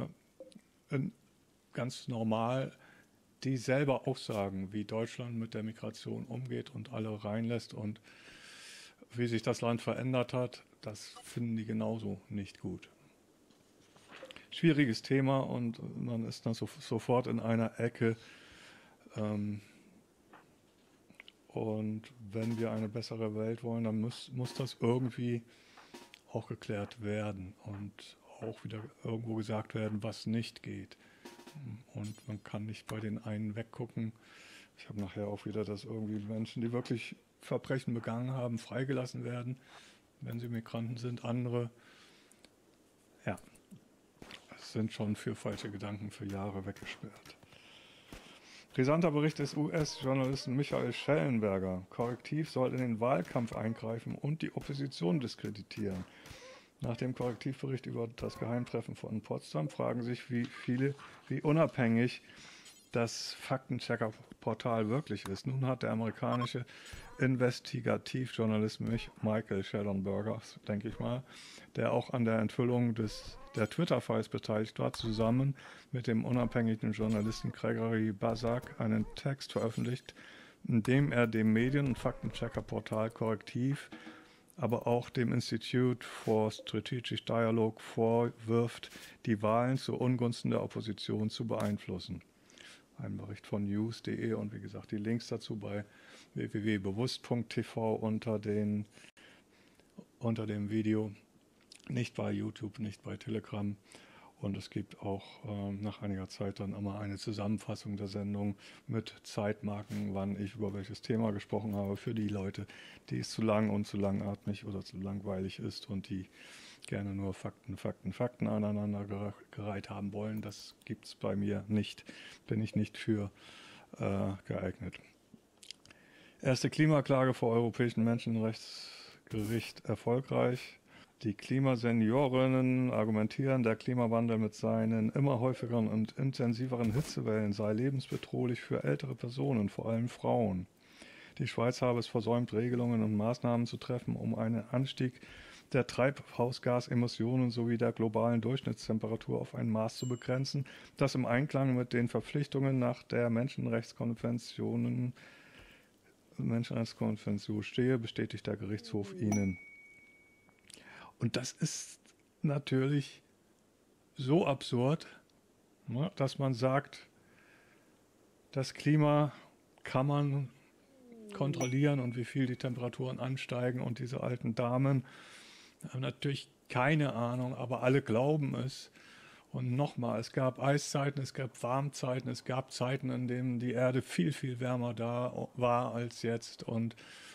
ganz normal, die selber auch sagen, wie Deutschland mit der Migration umgeht und alle reinlässt und wie sich das Land verändert hat. Das finden die genauso nicht gut. Schwieriges Thema, und man ist dann sofort in einer Ecke. Und wenn wir eine bessere Welt wollen, dann muss das irgendwie auch geklärt werden und auch wieder irgendwo gesagt werden, was nicht geht. Und man kann nicht bei den einen weggucken. Ich habe nachher auch wieder, dass irgendwie Menschen, die wirklich Verbrechen begangen haben, freigelassen werden, wenn sie Migranten sind. Andere, ja, sind schon für falsche Gedanken für Jahre weggesperrt. Brisanter Bericht des US-Journalisten Michael Schellenberger. Korrektiv soll in den Wahlkampf eingreifen und die Opposition diskreditieren. Nach dem Korrektivbericht über das Geheimtreffen von Potsdam fragen sich wie unabhängig das Faktenchecker-Portal wirklich ist. Nun hat der amerikanische Investigativjournalist Michael Schellenberger, denke ich mal, der auch an der Enthüllung der Twitter-Files beteiligt war, zusammen mit dem unabhängigen Journalisten Gregory Basak einen Text veröffentlicht, in dem er dem Medien- und Faktenchecker-Portal Korrektiv, aber auch dem Institute for Strategic Dialogue vorwirft, die Wahlen zu Ungunsten der Opposition zu beeinflussen. Ein Bericht von news.de und wie gesagt die Links dazu bei www.bewusst.tv unter dem Video, nicht bei YouTube, nicht bei Telegram. Und es gibt auch nach einiger Zeit dann immer eine Zusammenfassung der Sendung mit Zeitmarken, wann ich über welches Thema gesprochen habe, für die Leute, die es zu lang und zu langatmig oder zu langweilig ist und die gerne nur Fakten aneinander gereiht haben wollen. Das gibt es bei mir nicht, bin ich nicht für geeignet. Erste Klimaklage vor Europäischen Menschenrechtsgericht erfolgreich. Die Klimaseniorinnen argumentieren, der Klimawandel mit seinen immer häufigeren und intensiveren Hitzewellen sei lebensbedrohlich für ältere Personen, vor allem Frauen. Die Schweiz habe es versäumt, Regelungen und Maßnahmen zu treffen, um einen Anstieg der Treibhausgasemissionen sowie der globalen Durchschnittstemperatur auf ein Maß zu begrenzen, das im Einklang mit den Verpflichtungen nach der Menschenrechtskonvention stehe, bestätigt der Gerichtshof ihnen. Und das ist natürlich so absurd, ne, dass man sagt, das Klima kann man kontrollieren und wie viel die Temperaturen ansteigen. Und diese alten Damen haben natürlich keine Ahnung, aber alle glauben es. Und nochmal, es gab Eiszeiten, es gab Warmzeiten, es gab Zeiten, in denen die Erde viel, viel wärmer da war als jetzt. Und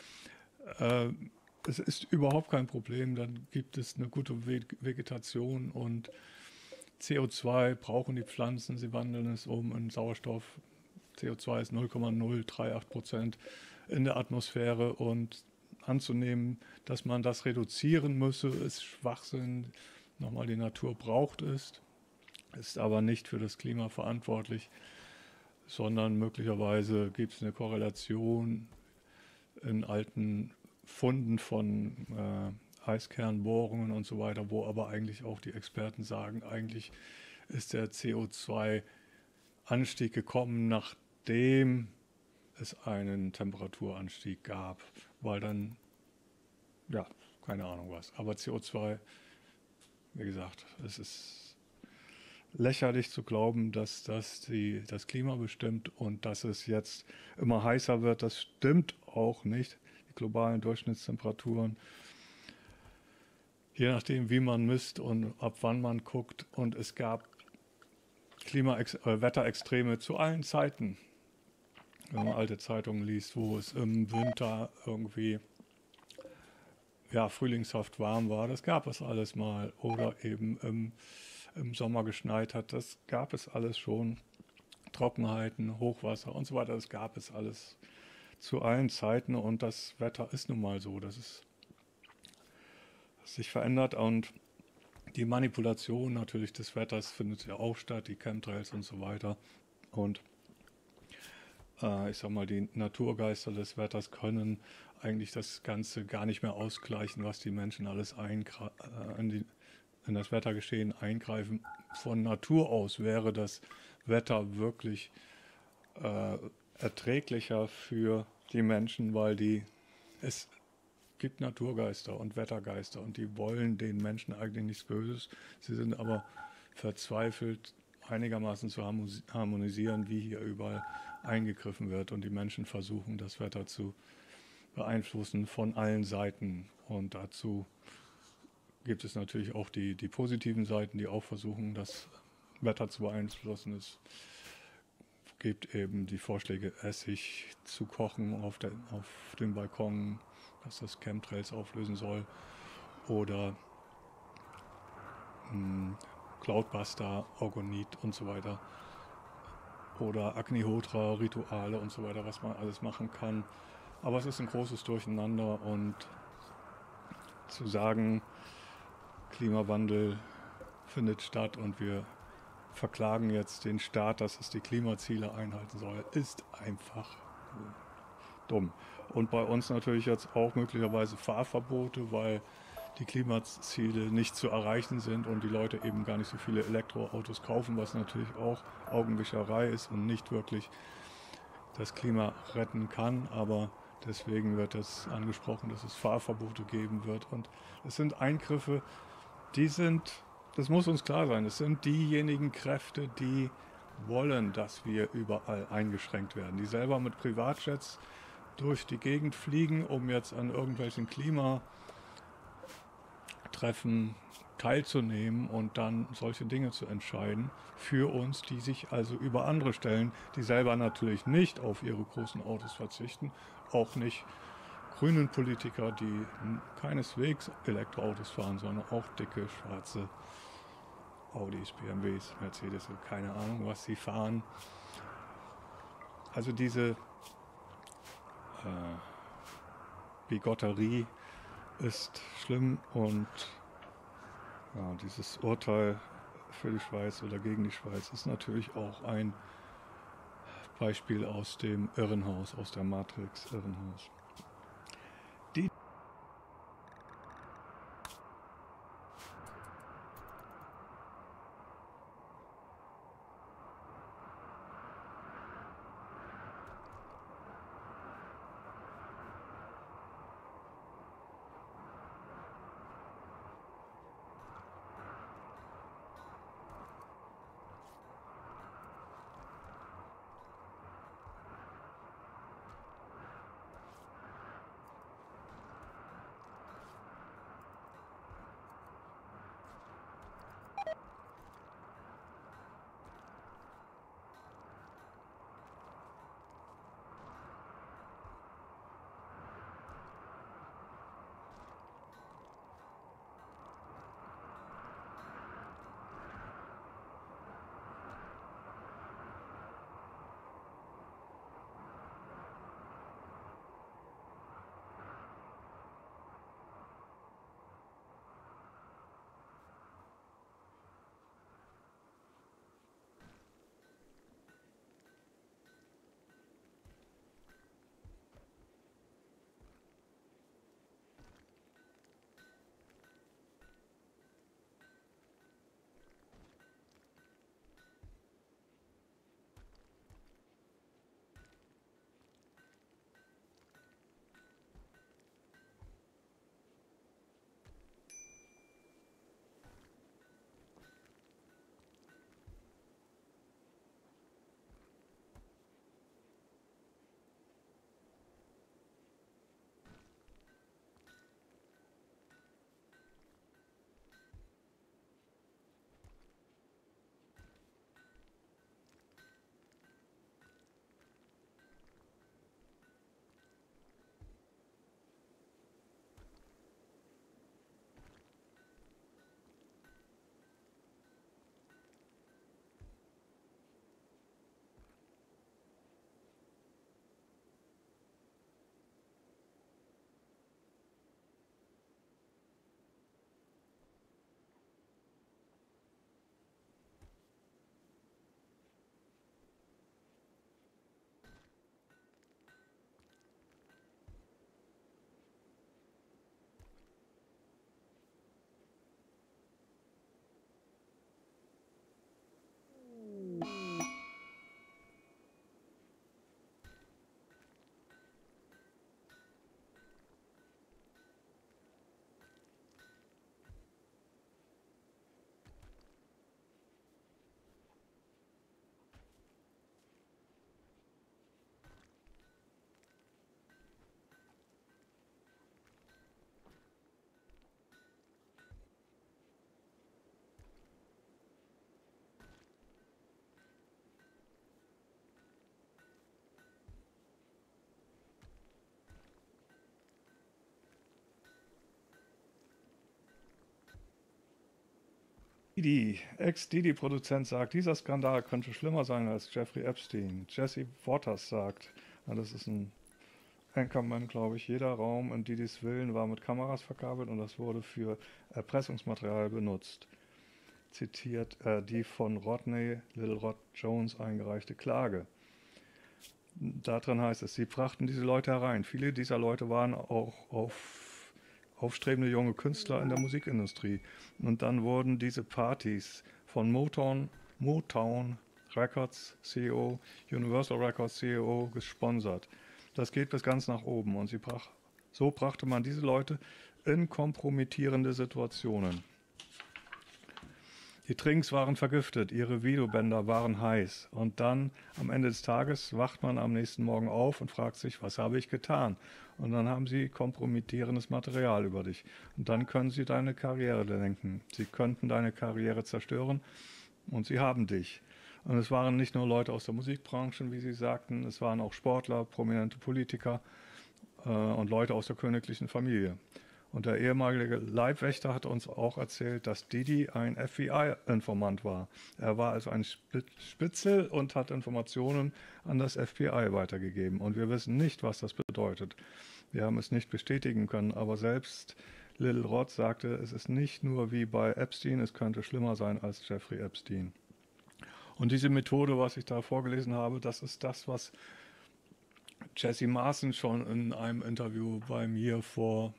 es ist überhaupt kein Problem, dann gibt es eine gute Vegetation und CO2 brauchen die Pflanzen, sie wandeln es um in Sauerstoff. CO2 ist 0,038% in der Atmosphäre und anzunehmen, dass man das reduzieren müsse, ist Schwachsinn. Nochmal, die Natur braucht es, ist aber nicht für das Klima verantwortlich, sondern möglicherweise gibt es eine Korrelation in alten Funden von Eiskernbohrungen und so weiter, wo aber eigentlich auch die Experten sagen, eigentlich ist der CO2-Anstieg gekommen, nachdem es einen Temperaturanstieg gab, weil dann, ja, keine Ahnung was. Aber CO2, wie gesagt, es ist lächerlich zu glauben, dass das das Klima bestimmt und dass es jetzt immer heißer wird. Das stimmt auch nicht. Die globalen Durchschnittstemperaturen, je nachdem, wie man misst und ab wann man guckt. Und es gab Wetterextreme zu allen Zeiten. Wenn man alte Zeitungen liest, wo es im Winter irgendwie frühlingshaft warm war, das gab es alles mal. Oder eben im Sommer geschneit hat, das gab es alles schon. Trockenheiten, Hochwasser und so weiter, das gab es alles zu allen Zeiten. Und das Wetter ist nun mal so, dass es sich verändert. Und die Manipulation natürlich des Wetters findet ja auch statt, die Chemtrails und so weiter. Und ich sag mal, die Naturgeister des Wetters können eigentlich das Ganze gar nicht mehr ausgleichen, was die Menschen alles in das Wettergeschehen eingreifen. Von Natur aus wäre das Wetter wirklich erträglicher für die Menschen, weil es gibt Naturgeister und Wettergeister und die wollen den Menschen eigentlich nichts Böses. Sie sind aber verzweifelt, einigermaßen zu harmonisieren, wie hier überall eingegriffen wird und die Menschen versuchen, das Wetter zu beeinflussen von allen Seiten. Und dazu gibt es natürlich auch die positiven Seiten, die auch versuchen, das Wetter zu beeinflussen. Es gibt eben die Vorschläge, Essig zu kochen auf dem Balkon, dass das Chemtrails auflösen soll. Oder Cloudbuster, Orgonit und so weiter. Oder Agnihotra-Rituale und so weiter, was man alles machen kann. Aber es ist ein großes Durcheinander und zu sagen, Klimawandel findet statt und wir verklagen jetzt den Staat, dass es die Klimaziele einhalten soll, ist einfach dumm. Und bei uns natürlich jetzt auch möglicherweise Fahrverbote, weil die Klimaziele nicht zu erreichen sind und die Leute eben gar nicht so viele Elektroautos kaufen, was natürlich auch Augenwischerei ist und nicht wirklich das Klima retten kann. Aber deswegen wird es angesprochen, dass es Fahrverbote geben wird. Und es sind Eingriffe, das muss uns klar sein, es sind diejenigen Kräfte, die wollen, dass wir überall eingeschränkt werden, die selber mit Privatjets durch die Gegend fliegen, um jetzt an irgendwelchen Klimatreffen teilzunehmen und dann solche Dinge zu entscheiden für uns, die sich also über andere stellen, die selber natürlich nicht auf ihre großen Autos verzichten, auch nicht grünen Politiker, die keineswegs Elektroautos fahren, sondern auch dicke, schwarze Audis, BMWs, Mercedes, keine Ahnung, was sie fahren. Also diese Bigotterie ist schlimm und ja, dieses Urteil für die Schweiz oder gegen die Schweiz ist natürlich auch ein Beispiel aus dem Irrenhaus, aus der Matrix Irrenhaus. Ex-Didi-Produzent sagt, dieser Skandal könnte schlimmer sein als Jeffrey Epstein. Jesse Waters sagt, das ist ein Anchorman, glaube ich, jeder Raum in Didis Villen war mit Kameras verkabelt und das wurde für Erpressungsmaterial benutzt. Zitiert die von Rodney Little Rod Jones eingereichte Klage. Darin heißt es, sie brachten diese Leute herein. Viele dieser Leute waren auch aufstrebende junge Künstler in der Musikindustrie. Und dann wurden diese Partys von Motown Records CEO, Universal Records CEO gesponsert. Das geht bis ganz nach oben. Und so brachte man diese Leute in kompromittierende Situationen. Die Trinks waren vergiftet, ihre Videobänder waren heiß. Und dann am Ende des Tages wacht man am nächsten Morgen auf und fragt sich, was habe ich getan? Und dann haben sie kompromittierendes Material über dich. Und dann können sie deine Karriere lenken. Sie könnten deine Karriere zerstören und sie haben dich. Und es waren nicht nur Leute aus der Musikbranche, wie sie sagten, es waren auch Sportler, prominente Politiker und Leute aus der königlichen Familie. Und der ehemalige Leibwächter hat uns auch erzählt, dass Didi ein FBI-Informant war. Er war also ein Spitzel und hat Informationen an das FBI weitergegeben. Und wir wissen nicht, was das bedeutet. Wir haben es nicht bestätigen können, aber selbst Little Rod sagte, es ist nicht nur wie bei Epstein, es könnte schlimmer sein als Jeffrey Epstein. Und diese Methode, was ich da vorgelesen habe, das ist das, was Jesse Marson schon in einem Interview bei mir vor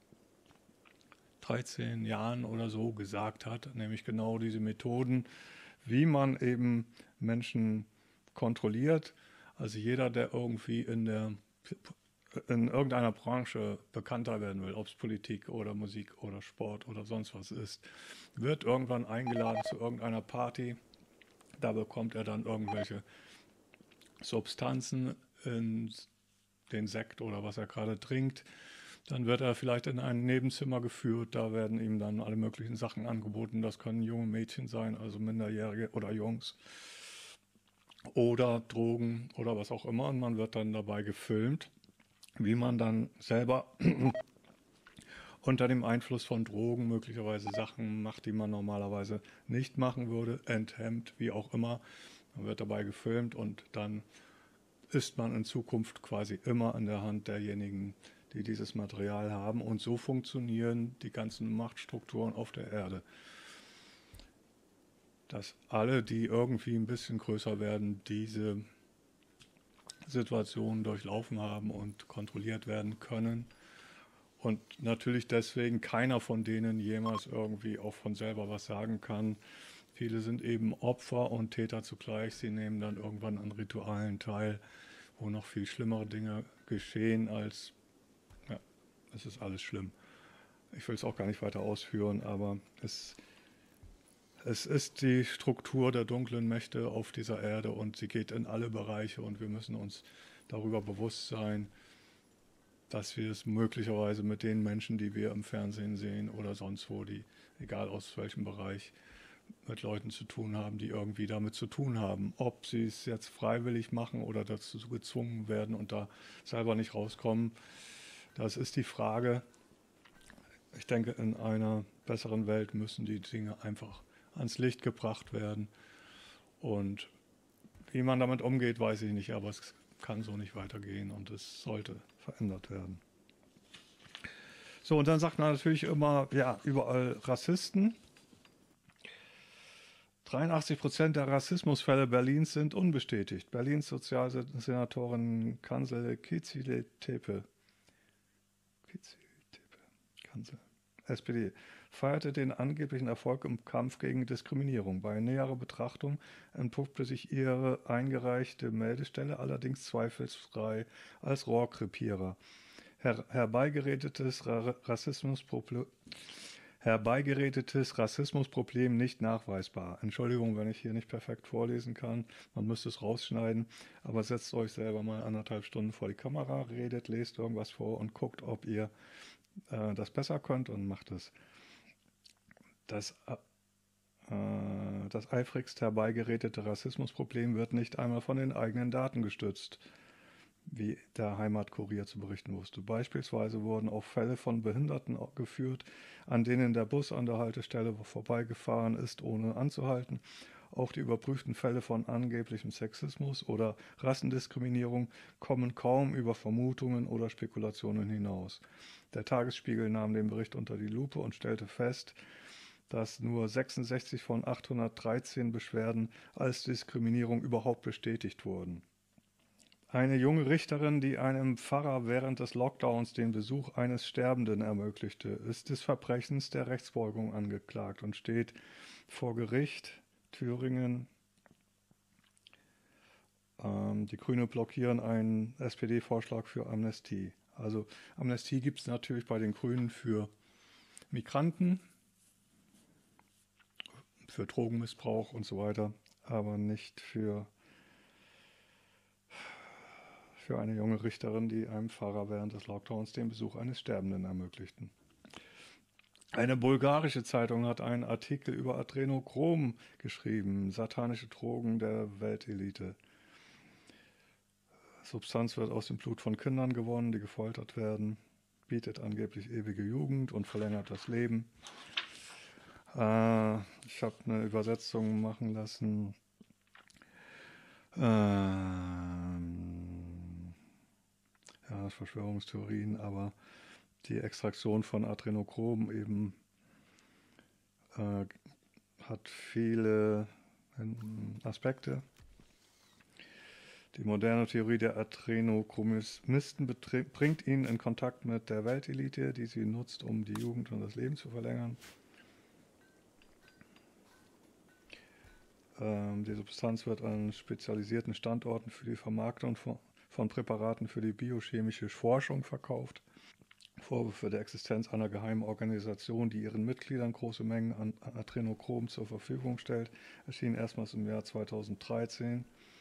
13 Jahren oder so gesagt hat, nämlich genau diese Methoden, wie man eben Menschen kontrolliert. Also jeder, der irgendwie in irgendeiner Branche bekannter werden will, ob es Politik oder Musik oder Sport oder sonst was ist, wird irgendwann eingeladen zu irgendeiner Party. Da bekommt er dann irgendwelche Substanzen in den Sekt oder was er gerade trinkt. Dann wird er vielleicht in ein Nebenzimmer geführt, da werden ihm dann alle möglichen Sachen angeboten. Das können junge Mädchen sein, also Minderjährige oder Jungs. Oder Drogen oder was auch immer. Und man wird dann dabei gefilmt, wie man dann selber unter dem Einfluss von Drogen möglicherweise Sachen macht, die man normalerweise nicht machen würde, enthemmt, wie auch immer. Man wird dabei gefilmt und dann ist man in Zukunft quasi immer in der Hand derjenigen, die dieses Material haben. Und so funktionieren die ganzen Machtstrukturen auf der Erde. Dass alle, die irgendwie ein bisschen größer werden, diese Situation durchlaufen haben und kontrolliert werden können. Und natürlich deswegen keiner von denen jemals irgendwie auch von selber was sagen kann. Viele sind eben Opfer und Täter zugleich. Sie nehmen dann irgendwann an Ritualen teil, wo noch viel schlimmere Dinge geschehen als, ja, es ist alles schlimm. Ich will es auch gar nicht weiter ausführen, aber es ist die Struktur der dunklen Mächte auf dieser Erde und sie geht in alle Bereiche und wir müssen uns darüber bewusst sein, dass wir es möglicherweise mit den Menschen, die wir im Fernsehen sehen oder sonst wo, die, egal aus welchem Bereich, mit Leuten zu tun haben, die irgendwie damit zu tun haben. Ob sie es jetzt freiwillig machen oder dazu gezwungen werden und da selber nicht rauskommen, das ist die Frage. Ich denke, in einer besseren Welt müssen die Dinge einfach ans Licht gebracht werden. Und wie man damit umgeht, weiß ich nicht, aber es kann so nicht weitergehen und es sollte verändert werden. So, und dann sagt man natürlich immer, ja, überall Rassisten. 83% der Rassismusfälle Berlins sind unbestätigt. Berlins Sozialsenatorin Kansel Kizil-Tepe, SPD, feierte den angeblichen Erfolg im Kampf gegen Diskriminierung. Bei näherer Betrachtung entpuppte sich ihre eingereichte Meldestelle allerdings zweifelsfrei als Rohrkrepierer. Herbeigeredetes Rassismusproblem nicht nachweisbar. Entschuldigung, wenn ich hier nicht perfekt vorlesen kann. Man müsste es rausschneiden. Aber setzt euch selber mal 1,5 Stunden vor die Kamera, redet, lest irgendwas vor und guckt, ob ihr das besser könnt und macht es. Das eifrigst herbeigeredete Rassismusproblem wird nicht einmal von den eigenen Daten gestützt. wie der Heimatkurier zu berichten wusste. Beispielsweise wurden auch Fälle von Behinderten geführt, an denen der Bus an der Haltestelle vorbeigefahren ist, ohne anzuhalten. Auch die überprüften Fälle von angeblichem Sexismus oder Rassendiskriminierung kommen kaum über Vermutungen oder Spekulationen hinaus. Der Tagesspiegel nahm den Bericht unter die Lupe und stellte fest, dass nur 66 von 813 Beschwerden als Diskriminierung überhaupt bestätigt wurden. Eine junge Richterin, die einem Pfarrer während des Lockdowns den Besuch eines Sterbenden ermöglichte, ist des Verbrechens der Rechtsbeugung angeklagt und steht vor Gericht. Thüringen. Die Grünen blockieren einen SPD-Vorschlag für Amnestie. Also Amnestie gibt es natürlich bei den Grünen für Migranten, für Drogenmissbrauch und so weiter, aber nicht für eine junge Richterin, die einem Pfarrer während des Lockdowns den Besuch eines Sterbenden ermöglichten. Eine bulgarische Zeitung hat einen Artikel über Adrenochrom geschrieben, satanische Drogen der Weltelite. Substanz wird aus dem Blut von Kindern gewonnen, die gefoltert werden, bietet angeblich ewige Jugend und verlängert das Leben. Ich habe eine Übersetzung machen lassen. Ja, Verschwörungstheorien, aber die Extraktion von Adrenochrom eben hat viele Aspekte. Die moderne Theorie der Adrenochromismen bringt ihn in Kontakt mit der Weltelite, die sie nutzt, um die Jugend und das Leben zu verlängern. Die Substanz wird an spezialisierten Standorten für die Vermarktung von Präparaten für die biochemische Forschung verkauft. Vorwürfe der Existenz einer geheimen Organisation, die ihren Mitgliedern große Mengen an Adrenochrom zur Verfügung stellt, erschienen erstmals im Jahr 2013.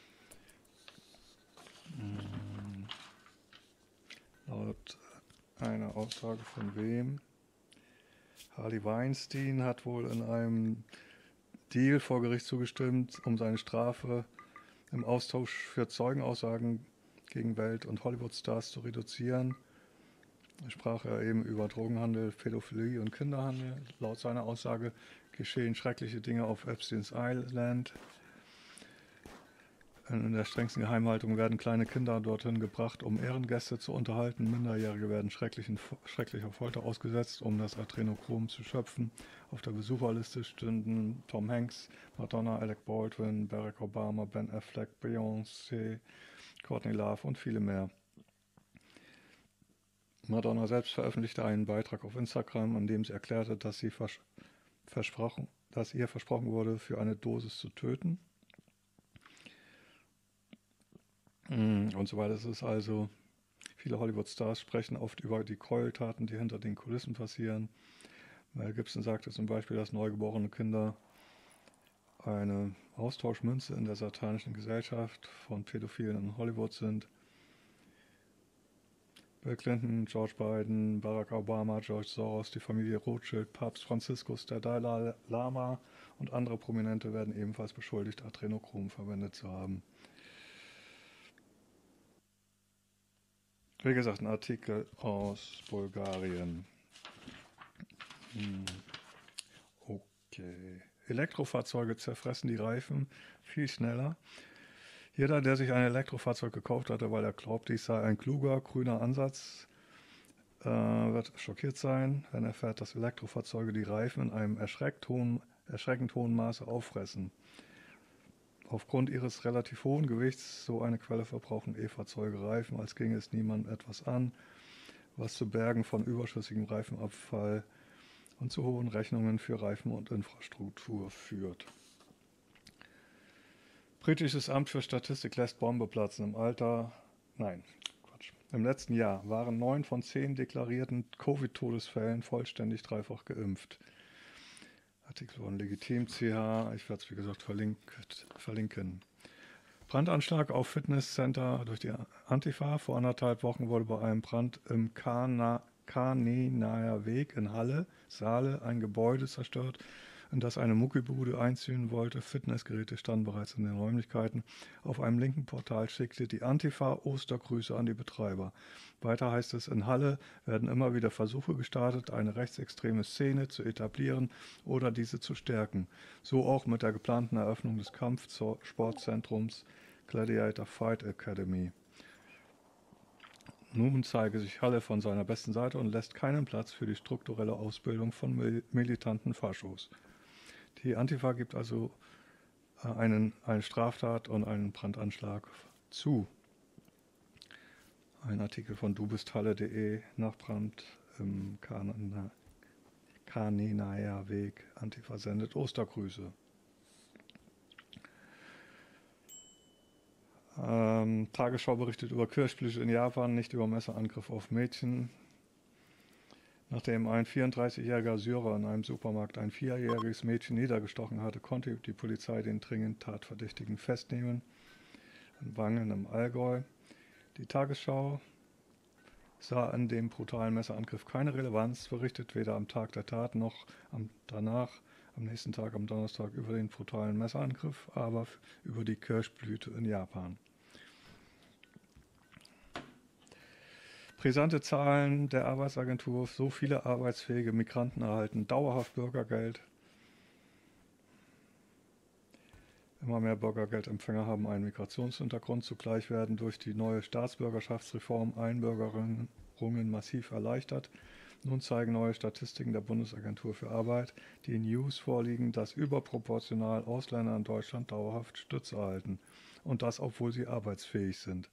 Laut einer Aussage von wem? Harvey Weinstein hat wohl in einem Deal vor Gericht zugestimmt, um seine Strafe im Austausch für Zeugenaussagen gegen Welt- und Hollywood-Stars zu reduzieren. Da sprach er eben über Drogenhandel, Pädophilie und Kinderhandel. Laut seiner Aussage geschehen schreckliche Dinge auf Epstein's Island. In der strengsten Geheimhaltung werden kleine Kinder dorthin gebracht, um Ehrengäste zu unterhalten. Minderjährige werden schrecklicher Folter ausgesetzt, um das Adrenochrom zu schöpfen. Auf der Besucherliste stünden Tom Hanks, Madonna, Alec Baldwin, Barack Obama, Ben Affleck, Beyoncé, Courtney Love und viele mehr. Madonna selbst veröffentlichte einen Beitrag auf Instagram, in dem sie erklärte, dass ihr versprochen wurde, für eine Dosis zu töten. Und so weiter. Es ist also, viele Hollywood-Stars sprechen oft über die Gräueltaten, die hinter den Kulissen passieren. Mel Gibson sagte zum Beispiel, dass neugeborene Kinder eine Austauschmünze in der satanischen Gesellschaft von Pädophilen in Hollywood sind. Bill Clinton, George Biden, Barack Obama, George Soros, die Familie Rothschild, Papst Franziskus, der Dalai Lama und andere Prominente werden ebenfalls beschuldigt, Adrenochrom verwendet zu haben. Wie gesagt, ein Artikel aus Bulgarien. Okay. Elektrofahrzeuge zerfressen die Reifen viel schneller. Jeder, der sich ein Elektrofahrzeug gekauft hatte, weil er glaubt, dies sei ein kluger, grüner Ansatz, wird schockiert sein, wenn er erfährt, dass Elektrofahrzeuge die Reifen in einem erschreckend hohen Maße auffressen. Aufgrund ihres relativ hohen Gewichts, so eine Quelle, verbrauchen E-Fahrzeuge Reifen, als ginge es niemandem etwas an, was zu Bergen von überschüssigem Reifenabfall und zu hohen Rechnungen für Reifen und Infrastruktur führt. Britisches Amt für Statistik lässt Bombe platzen. Im letzten Jahr waren 9 von 10 deklarierten Covid-Todesfällen vollständig dreifach geimpft. Artikel von Legitim.ch, ich werde es wie gesagt verlinken. Brandanschlag auf Fitnesscenter durch die Antifa. Vor 1,5 Wochen wurde bei einem Brand im Kanenaer Weg in Halle, Saale, ein Gebäude zerstört in das eine Muckibude einziehen wollte. Fitnessgeräte standen bereits in den Räumlichkeiten. Auf einem linken Portal schickte die Antifa Ostergrüße an die Betreiber. Weiter heißt es, in Halle werden immer wieder Versuche gestartet, eine rechtsextreme Szene zu etablieren oder diese zu stärken. So auch mit der geplanten Eröffnung des Kampfsportzentrums Gladiator Fight Academy. Nun zeige sich Halle von seiner besten Seite und lässt keinen Platz für die strukturelle Ausbildung von militanten Faschos. Die Antifa gibt also eine Straftat und einen Brandanschlag zu. Ein Artikel von dubisthalle.de nach Brand im Kanenaer Weg. Antifa sendet Ostergrüße. Tagesschau berichtet über Kirchbliche in Japan, nicht über Messerangriff auf Mädchen. Nachdem ein 34-jähriger Syrer in einem Supermarkt ein 4-jähriges Mädchen niedergestochen hatte, konnte die Polizei den dringend Tatverdächtigen festnehmen. In Wangen im Allgäu. Die Tagesschau sah in dem brutalen Messerangriff keine Relevanz, berichtet weder am Tag der Tat noch danach, am nächsten Tag, am Donnerstag, über den brutalen Messerangriff, aber über die Kirschblüte in Japan. Brisante Zahlen der Arbeitsagentur, so viele arbeitsfähige Migranten erhalten dauerhaft Bürgergeld. Immer mehr Bürgergeldempfänger haben einen Migrationshintergrund. Zugleich werden durch die neue Staatsbürgerschaftsreform Einbürgerungen massiv erleichtert. Nun zeigen neue Statistiken der Bundesagentur für Arbeit, die in News vorliegen, dass überproportional Ausländer in Deutschland dauerhaft Stütze erhalten. Und das, obwohl sie arbeitsfähig sind.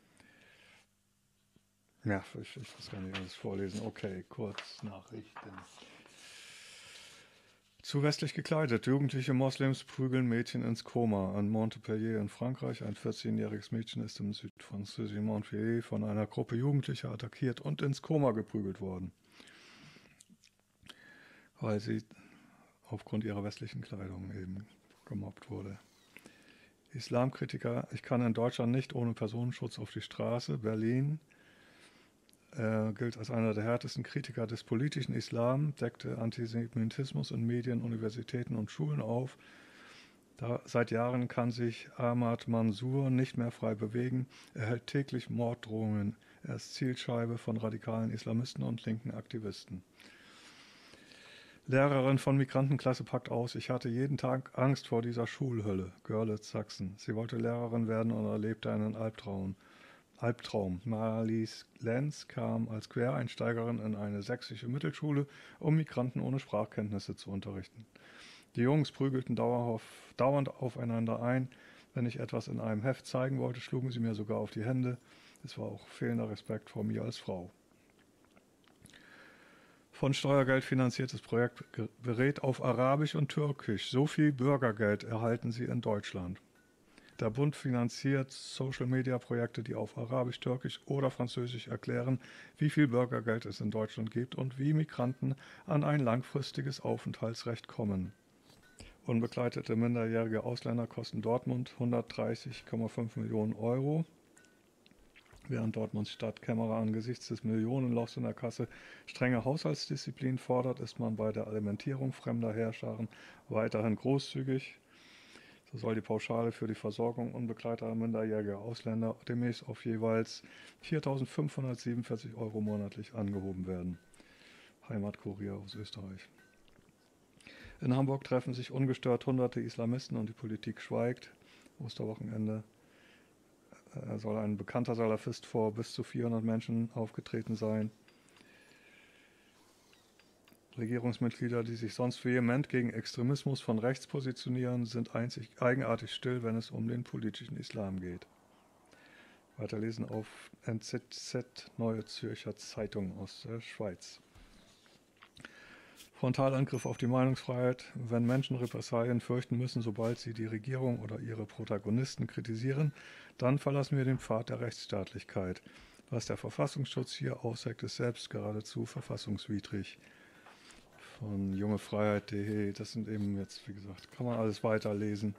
Ja, ich weiß gar nicht, alles vorlesen. Okay, kurz Nachrichten. Zu westlich gekleidet. Jugendliche Moslems prügeln Mädchen ins Koma. In Montpellier in Frankreich. Ein 14-jähriges Mädchen ist im südfranzösischen Montpellier von einer Gruppe Jugendlicher attackiert und ins Koma geprügelt worden, weil sie aufgrund ihrer westlichen Kleidung eben gemobbt wurde. Islamkritiker. Ich kann in Deutschland nicht ohne Personenschutz auf die Straße. Berlin. Er gilt als einer der härtesten Kritiker des politischen Islam, deckte Antisemitismus in Medien, Universitäten und Schulen auf. Seit Jahren kann sich Ahmad Mansour nicht mehr frei bewegen. Er erhält täglich Morddrohungen. Er ist Zielscheibe von radikalen Islamisten und linken Aktivisten. Lehrerin von Migrantenklasse packt aus. Ich hatte jeden Tag Angst vor dieser Schulhölle. Görlitz, Sachsen. Sie wollte Lehrerin werden und erlebte einen Albtraum. Marlies Lenz kam als Quereinsteigerin in eine sächsische Mittelschule, um Migranten ohne Sprachkenntnisse zu unterrichten. Die Jungs prügelten dauernd aufeinander ein. Wenn ich etwas in einem Heft zeigen wollte, schlugen sie mir sogar auf die Hände. Es war auch fehlender Respekt vor mir als Frau. Von Steuergeld finanziertes Projekt berät auf Arabisch und Türkisch. So viel Bürgergeld erhalten sie in Deutschland. Der Bund finanziert Social-Media-Projekte, die auf Arabisch, Türkisch oder Französisch erklären, wie viel Bürgergeld es in Deutschland gibt und wie Migranten an ein langfristiges Aufenthaltsrecht kommen. Unbegleitete minderjährige Ausländer kosten Dortmund 130,5 Millionen Euro. Während Dortmunds Stadtkämmerer angesichts des Millionenlochs in der Kasse strenge Haushaltsdisziplin fordert, ist man bei der Alimentierung fremder Herrscharen weiterhin großzügig. So soll die Pauschale für die Versorgung unbegleiteter minderjähriger Ausländer demnächst auf jeweils 4.547 Euro monatlich angehoben werden. Heimatkurier aus Österreich. In Hamburg treffen sich ungestört hunderte Islamisten und die Politik schweigt. Osterwochenende soll ein bekannter Salafist vor bis zu 400 Menschen aufgetreten sein. Regierungsmitglieder, die sich sonst vehement gegen Extremismus von rechts positionieren, sind eigenartig still, wenn es um den politischen Islam geht. Weiterlesen auf NZZ, Neue Zürcher Zeitung aus der Schweiz. Frontalangriff auf die Meinungsfreiheit. Wenn Menschen Repressalien fürchten müssen, sobald sie die Regierung oder ihre Protagonisten kritisieren, dann verlassen wir den Pfad der Rechtsstaatlichkeit. Was der Verfassungsschutz hier aussagt, ist selbst geradezu verfassungswidrig. Von jungefreiheit.de, das sind eben jetzt, wie gesagt, kann man alles weiterlesen.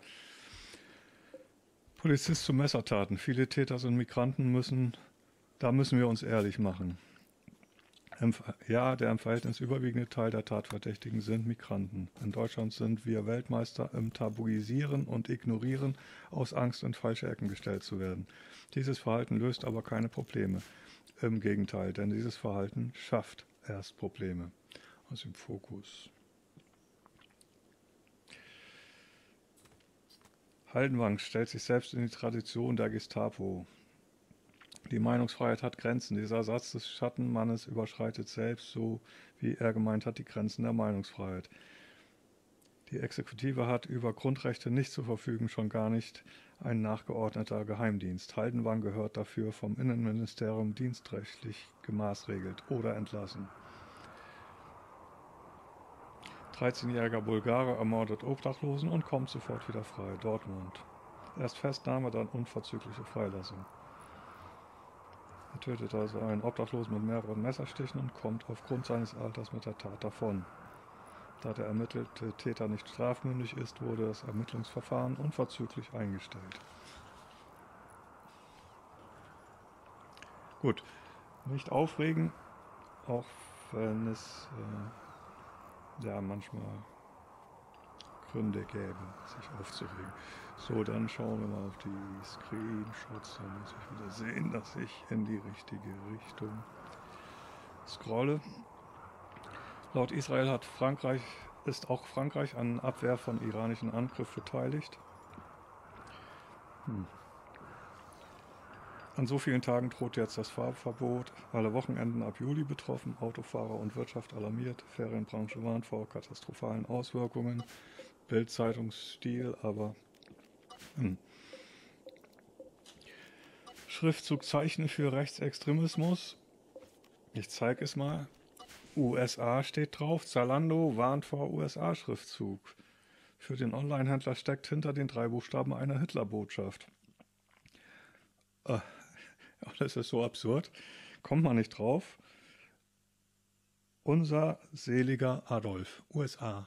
Polizist zu Messertaten. Viele Täter sind Migranten, da müssen wir uns ehrlich machen. Der im Verhältnis überwiegende Teil der Tatverdächtigen sind Migranten. In Deutschland sind wir Weltmeister im Tabuisieren und Ignorieren, aus Angst in falsche Ecken gestellt zu werden. Dieses Verhalten löst aber keine Probleme. Im Gegenteil, denn dieses Verhalten schafft erst Probleme. Aus dem Fokus. Haldenwang stellt sich selbst in die Tradition der Gestapo. Die Meinungsfreiheit hat Grenzen. Dieser Satz des Schattenmannes überschreitet selbst, so wie er gemeint hat, die Grenzen der Meinungsfreiheit. Die Exekutive hat über Grundrechte nicht zu verfügen, schon gar nicht ein nachgeordneter Geheimdienst. Haldenwang gehört dafür vom Innenministerium dienstrechtlich gemaßregelt oder entlassen. 13-jähriger Bulgare ermordet Obdachlosen und kommt sofort wieder frei. Dortmund. Erst Festnahme, dann unverzügliche Freilassung. Er tötet also einen Obdachlosen mit mehreren Messerstichen und kommt aufgrund seines Alters mit der Tat davon. Da der ermittelte Täter nicht strafmündig ist, wurde das Ermittlungsverfahren unverzüglich eingestellt. Gut, nicht aufregen, auch wenn es manchmal Gründe gäbe, sich aufzuregen. So, dann schauen wir mal auf die Screenshots. Da muss ich wieder sehen, dass ich in die richtige Richtung scrolle. Laut Israel ist auch Frankreich an Abwehr von iranischen Angriff beteiligt. An so vielen Tagen droht jetzt das Fahrverbot. Alle Wochenenden ab Juli betroffen. Autofahrer und Wirtschaft alarmiert. Ferienbranche warnt vor katastrophalen Auswirkungen. Bild-Zeitungsstil, aber Schriftzug Zeichen für Rechtsextremismus. Ich zeige es mal. USA steht drauf. Zalando warnt vor USA-Schriftzug. Für den Online-Händler steckt hinter den 3 Buchstaben eine Hitlerbotschaft. Das ist so absurd. Kommt man nicht drauf. Unser seliger Adolf. USA.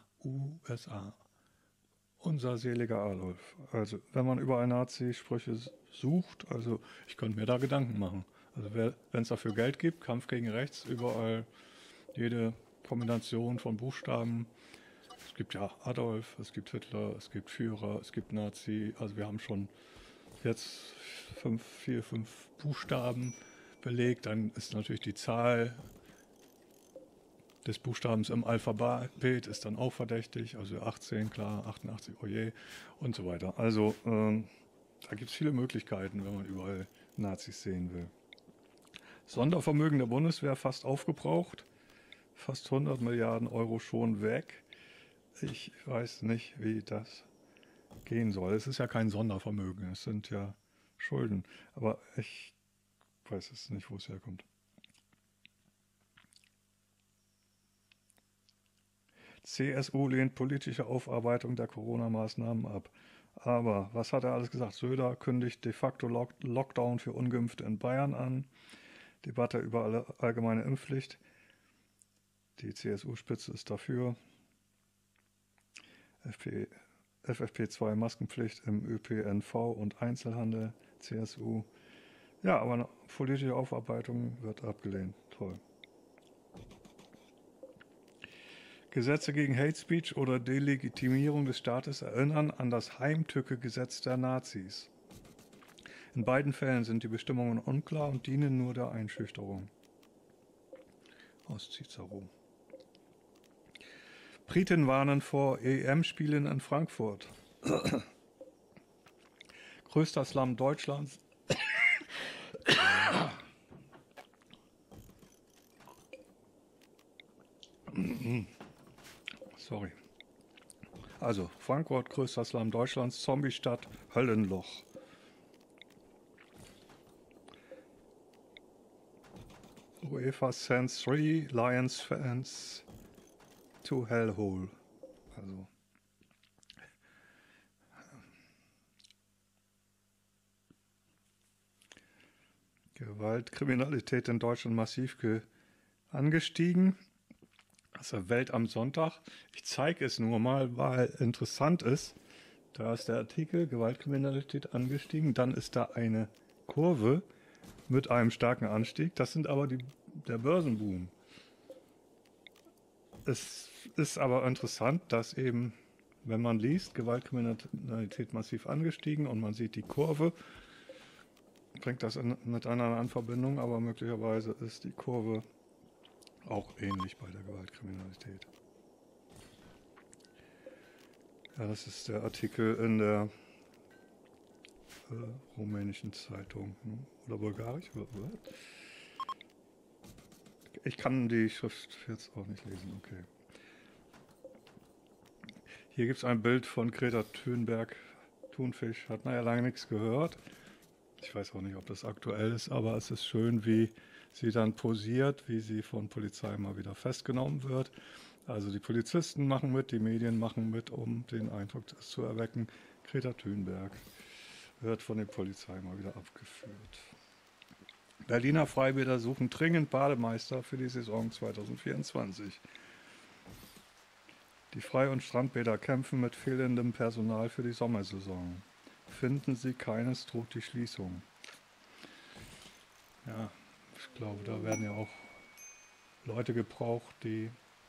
Unser seliger Adolf. Also, wenn man überall Nazi-Sprüche sucht, also ich könnte mir da Gedanken machen. Also, wenn es dafür Geld gibt, Kampf gegen Rechts, überall jede Kombination von Buchstaben. Es gibt ja Adolf, es gibt Hitler, es gibt Führer, es gibt Nazi. Also, wir haben schon jetzt 4, 5 Buchstaben belegt. Dann ist natürlich die Zahl des Buchstabens im Alphabet ist dann auch verdächtig, also 18, klar, 88, oje und so weiter. Also da gibt es viele Möglichkeiten, wenn man überall Nazis sehen will. Sondervermögen der Bundeswehr fast aufgebraucht, fast 100 Milliarden Euro schon weg. Ich weiß nicht, wie das gehen soll. Es ist ja kein Sondervermögen, es sind ja Schulden, aber ich weiß es nicht, wo es herkommt. CSU lehnt politische Aufarbeitung der Corona-Maßnahmen ab. Aber was hat er alles gesagt? Söder kündigt de facto Lockdown für Ungeimpfte in Bayern an. Debatte über allgemeine Impfpflicht. Die CSU-Spitze ist dafür. FFP2 Maskenpflicht im ÖPNV und Einzelhandel. CSU. Ja, aber eine politische Aufarbeitung wird abgelehnt. Toll. Gesetze gegen Hate Speech oder Delegitimierung des Staates erinnern an das Heimtücke-Gesetz der Nazis. In beiden Fällen sind die Bestimmungen unklar und dienen nur der Einschüchterung. Aus Cicero. Briten warnen vor EM-Spielen in Frankfurt. Größter Slum Deutschlands. Sorry. Also, Frankfurt, größter Slum Deutschlands, Zombie-Stadt, Höllenloch. UEFA sends 3 Lions fans to Hellhole. Also. Gewalt, Kriminalität in Deutschland massiv angestiegen. Das ist der Welt am Sonntag. Ich zeige es nur mal, weil interessant ist. Da ist der Artikel, Gewaltkriminalität angestiegen. Dann ist da eine Kurve mit einem starken Anstieg. Das sind aber der Börsenboom. Es ist aber interessant, dass eben, wenn man liest, Gewaltkriminalität massiv angestiegen und man sieht die Kurve, bringt das miteinander in Verbindung, aber möglicherweise ist die Kurve auch ähnlich bei der Gewaltkriminalität. Ja, das ist der Artikel in der rumänischen Zeitung, ne? Oder bulgarisch? Ich kann die Schrift jetzt auch nicht lesen, okay. Hier gibt es ein Bild von Greta Thunberg, Thunfisch, hat man ja lange nichts gehört. Ich weiß auch nicht, ob das aktuell ist, aber es ist schön, wie sie dann posiert, wie sie von Polizei mal wieder festgenommen wird. Also die Polizisten machen mit, die Medien machen mit, um den Eindruck zu erwecken, Greta Thunberg wird von der Polizei mal wieder abgeführt. Berliner Freibäder suchen dringend Bademeister für die Saison 2024. Die Frei- und Strandbäder kämpfen mit fehlendem Personal für die Sommersaison. Finden sie keines, droht die Schließung. Ja, ich glaube, da werden ja auch Leute gebraucht, die...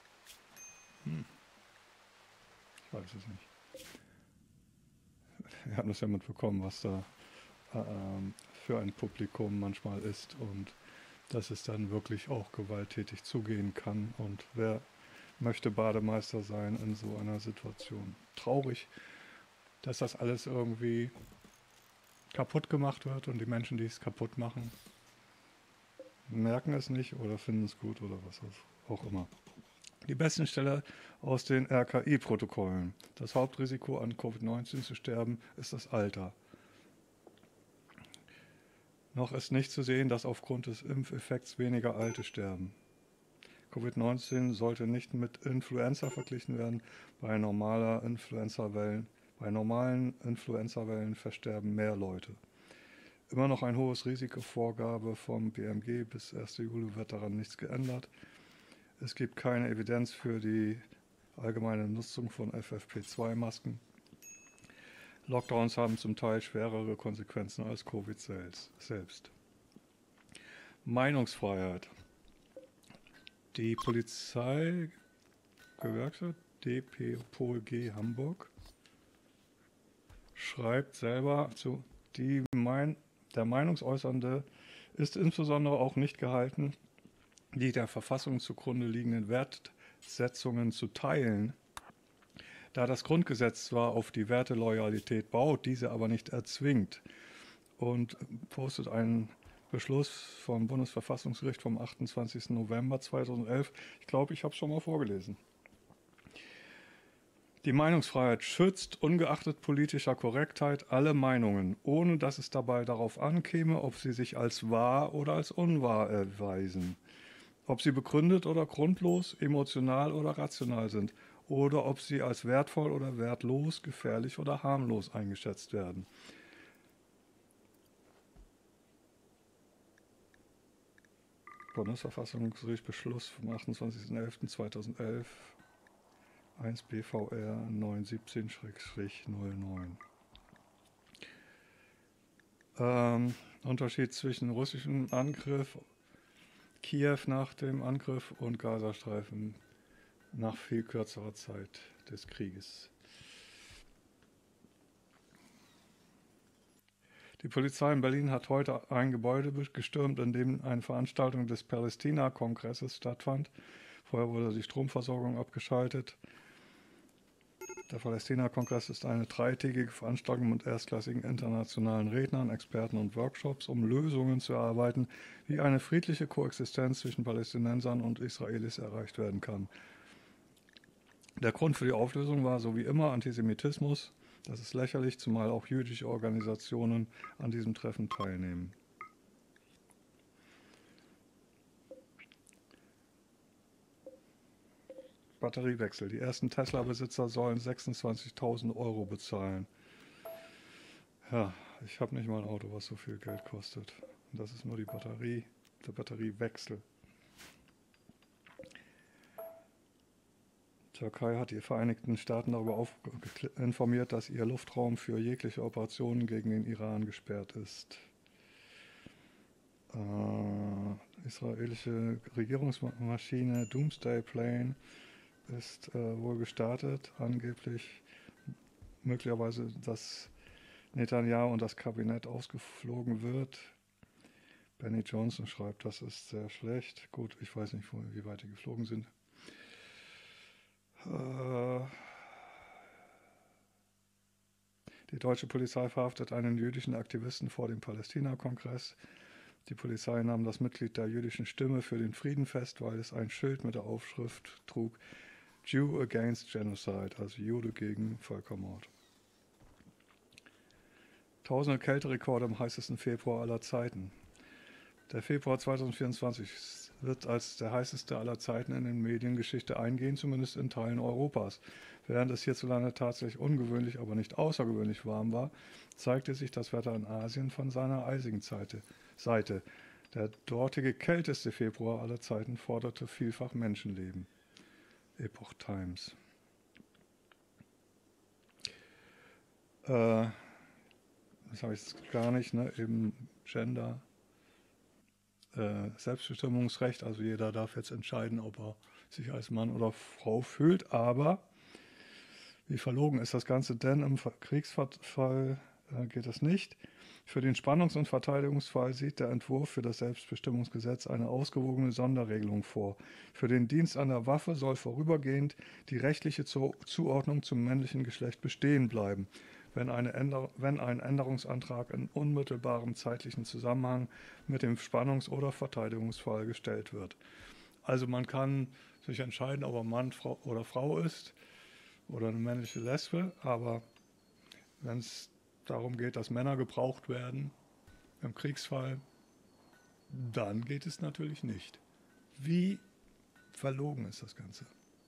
ich weiß es nicht. Wir haben das ja mitbekommen, was da für ein Publikum manchmal ist und dass es dann wirklich auch gewalttätig zugehen kann. Und wer möchte Bademeister sein in so einer Situation? Traurig, dass das alles irgendwie kaputt gemacht wird und die Menschen, die es kaputt machen, merken es nicht oder finden es gut oder was auch immer. Die besten Stelle aus den RKI-Protokollen. Das Hauptrisiko an Covid-19 zu sterben ist das Alter. Noch ist nicht zu sehen, dass aufgrund des Impfeffekts weniger Alte sterben. Covid-19 sollte nicht mit Influenza verglichen werden. Bei normalen Influenza-Wellen versterben mehr Leute. Immer noch ein hohes Risikovorgabe vom BMG. Bis 1. Juli wird daran nichts geändert. Es gibt keine Evidenz für die allgemeine Nutzung von FFP2-Masken. Lockdowns haben zum Teil schwerere Konsequenzen als Covid selbst. Meinungsfreiheit. Die Polizeigewerkschaft DPOLG Hamburg schreibt selber zu, der Meinungsäußernde ist insbesondere auch nicht gehalten, die der Verfassung zugrunde liegenden Wertsetzungen zu teilen, da das Grundgesetz zwar auf die Werteloyalität baut, diese aber nicht erzwingt, und postet einen Beschluss vom Bundesverfassungsgericht vom 28. November 2011. Ich glaube, ich habe es schon mal vorgelesen. Die Meinungsfreiheit schützt, ungeachtet politischer Korrektheit, alle Meinungen, ohne dass es dabei darauf ankäme, ob sie sich als wahr oder als unwahr erweisen, ob sie begründet oder grundlos, emotional oder rational sind, oder ob sie als wertvoll oder wertlos, gefährlich oder harmlos eingeschätzt werden. Bundesverfassungsgericht Beschluss vom 28.11.2011, 1 BVR 917-09. Unterschied zwischen russischem Angriff, Kiew nach dem Angriff und Gazastreifen nach viel kürzerer Zeit des Krieges. Die Polizei in Berlin hat heute ein Gebäude gestürmt, in dem eine Veranstaltung des Palästina-Kongresses stattfand. Vorher wurde die Stromversorgung abgeschaltet. Der Palästina-Kongress ist eine dreitägige Veranstaltung mit erstklassigen internationalen Rednern, Experten und Workshops, um Lösungen zu erarbeiten, wie eine friedliche Koexistenz zwischen Palästinensern und Israelis erreicht werden kann. Der Grund für die Auflösung war, so wie immer, Antisemitismus. Das ist lächerlich, zumal auch jüdische Organisationen an diesem Treffen teilnehmen. Batteriewechsel. Die ersten Tesla-Besitzer sollen 26.000 € bezahlen. Ja, ich habe nicht mal ein Auto, was so viel Geld kostet. Und das ist nur die Batterie, der Batteriewechsel. Türkei hat die Vereinigten Staaten darüber informiert, dass ihr Luftraum für jegliche Operationen gegen den Iran gesperrt ist. Israelische Regierungsmaschine Doomsday Plane ist wohl gestartet, angeblich möglicherweise, dass Netanyahu und das Kabinett ausgeflogen wird. Benny Johnson schreibt, das ist sehr schlecht. Gut, ich weiß nicht, wie weit die geflogen sind. Die deutsche Polizei verhaftet einen jüdischen Aktivisten vor dem Palästina-Kongress. Die Polizei nahm das Mitglied der jüdischen Stimme für den Frieden fest, weil es ein Schild mit der Aufschrift trug: Jew against Genocide, also Jude gegen Völkermord. Tausende Kälterekorde im heißesten Februar aller Zeiten. Der Februar 2024 wird als der heißeste aller Zeiten in den Mediengeschichte eingehen, zumindest in Teilen Europas. Während es hierzulande tatsächlich ungewöhnlich, aber nicht außergewöhnlich warm war, zeigte sich das Wetter in Asien von seiner eisigen Seite. Der dortige kälteste Februar aller Zeiten forderte vielfach Menschenleben. Epoch Times. Das habe ich jetzt gar nicht, ne? Eben Gender. Selbstbestimmungsrecht, also jeder darf jetzt entscheiden, ob er sich als Mann oder Frau fühlt, aber wie verlogen ist das Ganze denn? Im Kriegsfall geht es nicht. Für den Spannungs- und Verteidigungsfall sieht der Entwurf für das Selbstbestimmungsgesetz eine ausgewogene Sonderregelung vor. Für den Dienst an der Waffe soll vorübergehend die rechtliche Zuordnung zum männlichen Geschlecht bestehen bleiben, wenn ein Änderungsantrag in unmittelbarem zeitlichen Zusammenhang mit dem Spannungs- oder Verteidigungsfall gestellt wird. Also man kann sich entscheiden, ob er Mann oder Frau ist oder eine männliche Lesbe, aber wenn es darum geht, dass Männer gebraucht werden im Kriegsfall, dann geht es natürlich nicht. Wie verlogen ist das Ganze?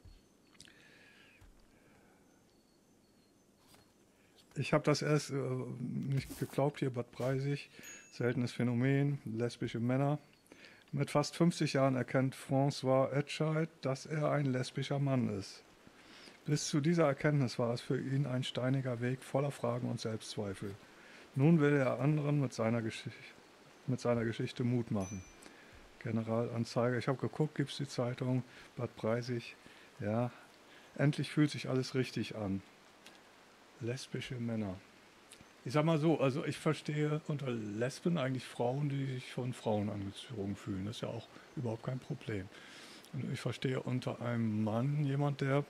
Ich habe das erst nicht geglaubt, hier Bad Breisig, seltenes Phänomen, lesbische Männer. Mit fast 50 Jahren erkennt François Etscheid, dass er ein lesbischer Mann ist. Bis zu dieser Erkenntnis war es für ihn ein steiniger Weg voller Fragen und Selbstzweifel. Nun will er anderen mit seiner Geschichte Mut machen. Generalanzeiger, ich habe geguckt, gibt es die Zeitung, Bad Breisig, ja, endlich fühlt sich alles richtig an. Lesbische Männer. Ich sag mal so, also ich verstehe unter Lesben eigentlich Frauen, die sich von Frauen angezogen fühlen. Das ist ja auch überhaupt kein Problem. Und ich verstehe unter einem Mann jemand, der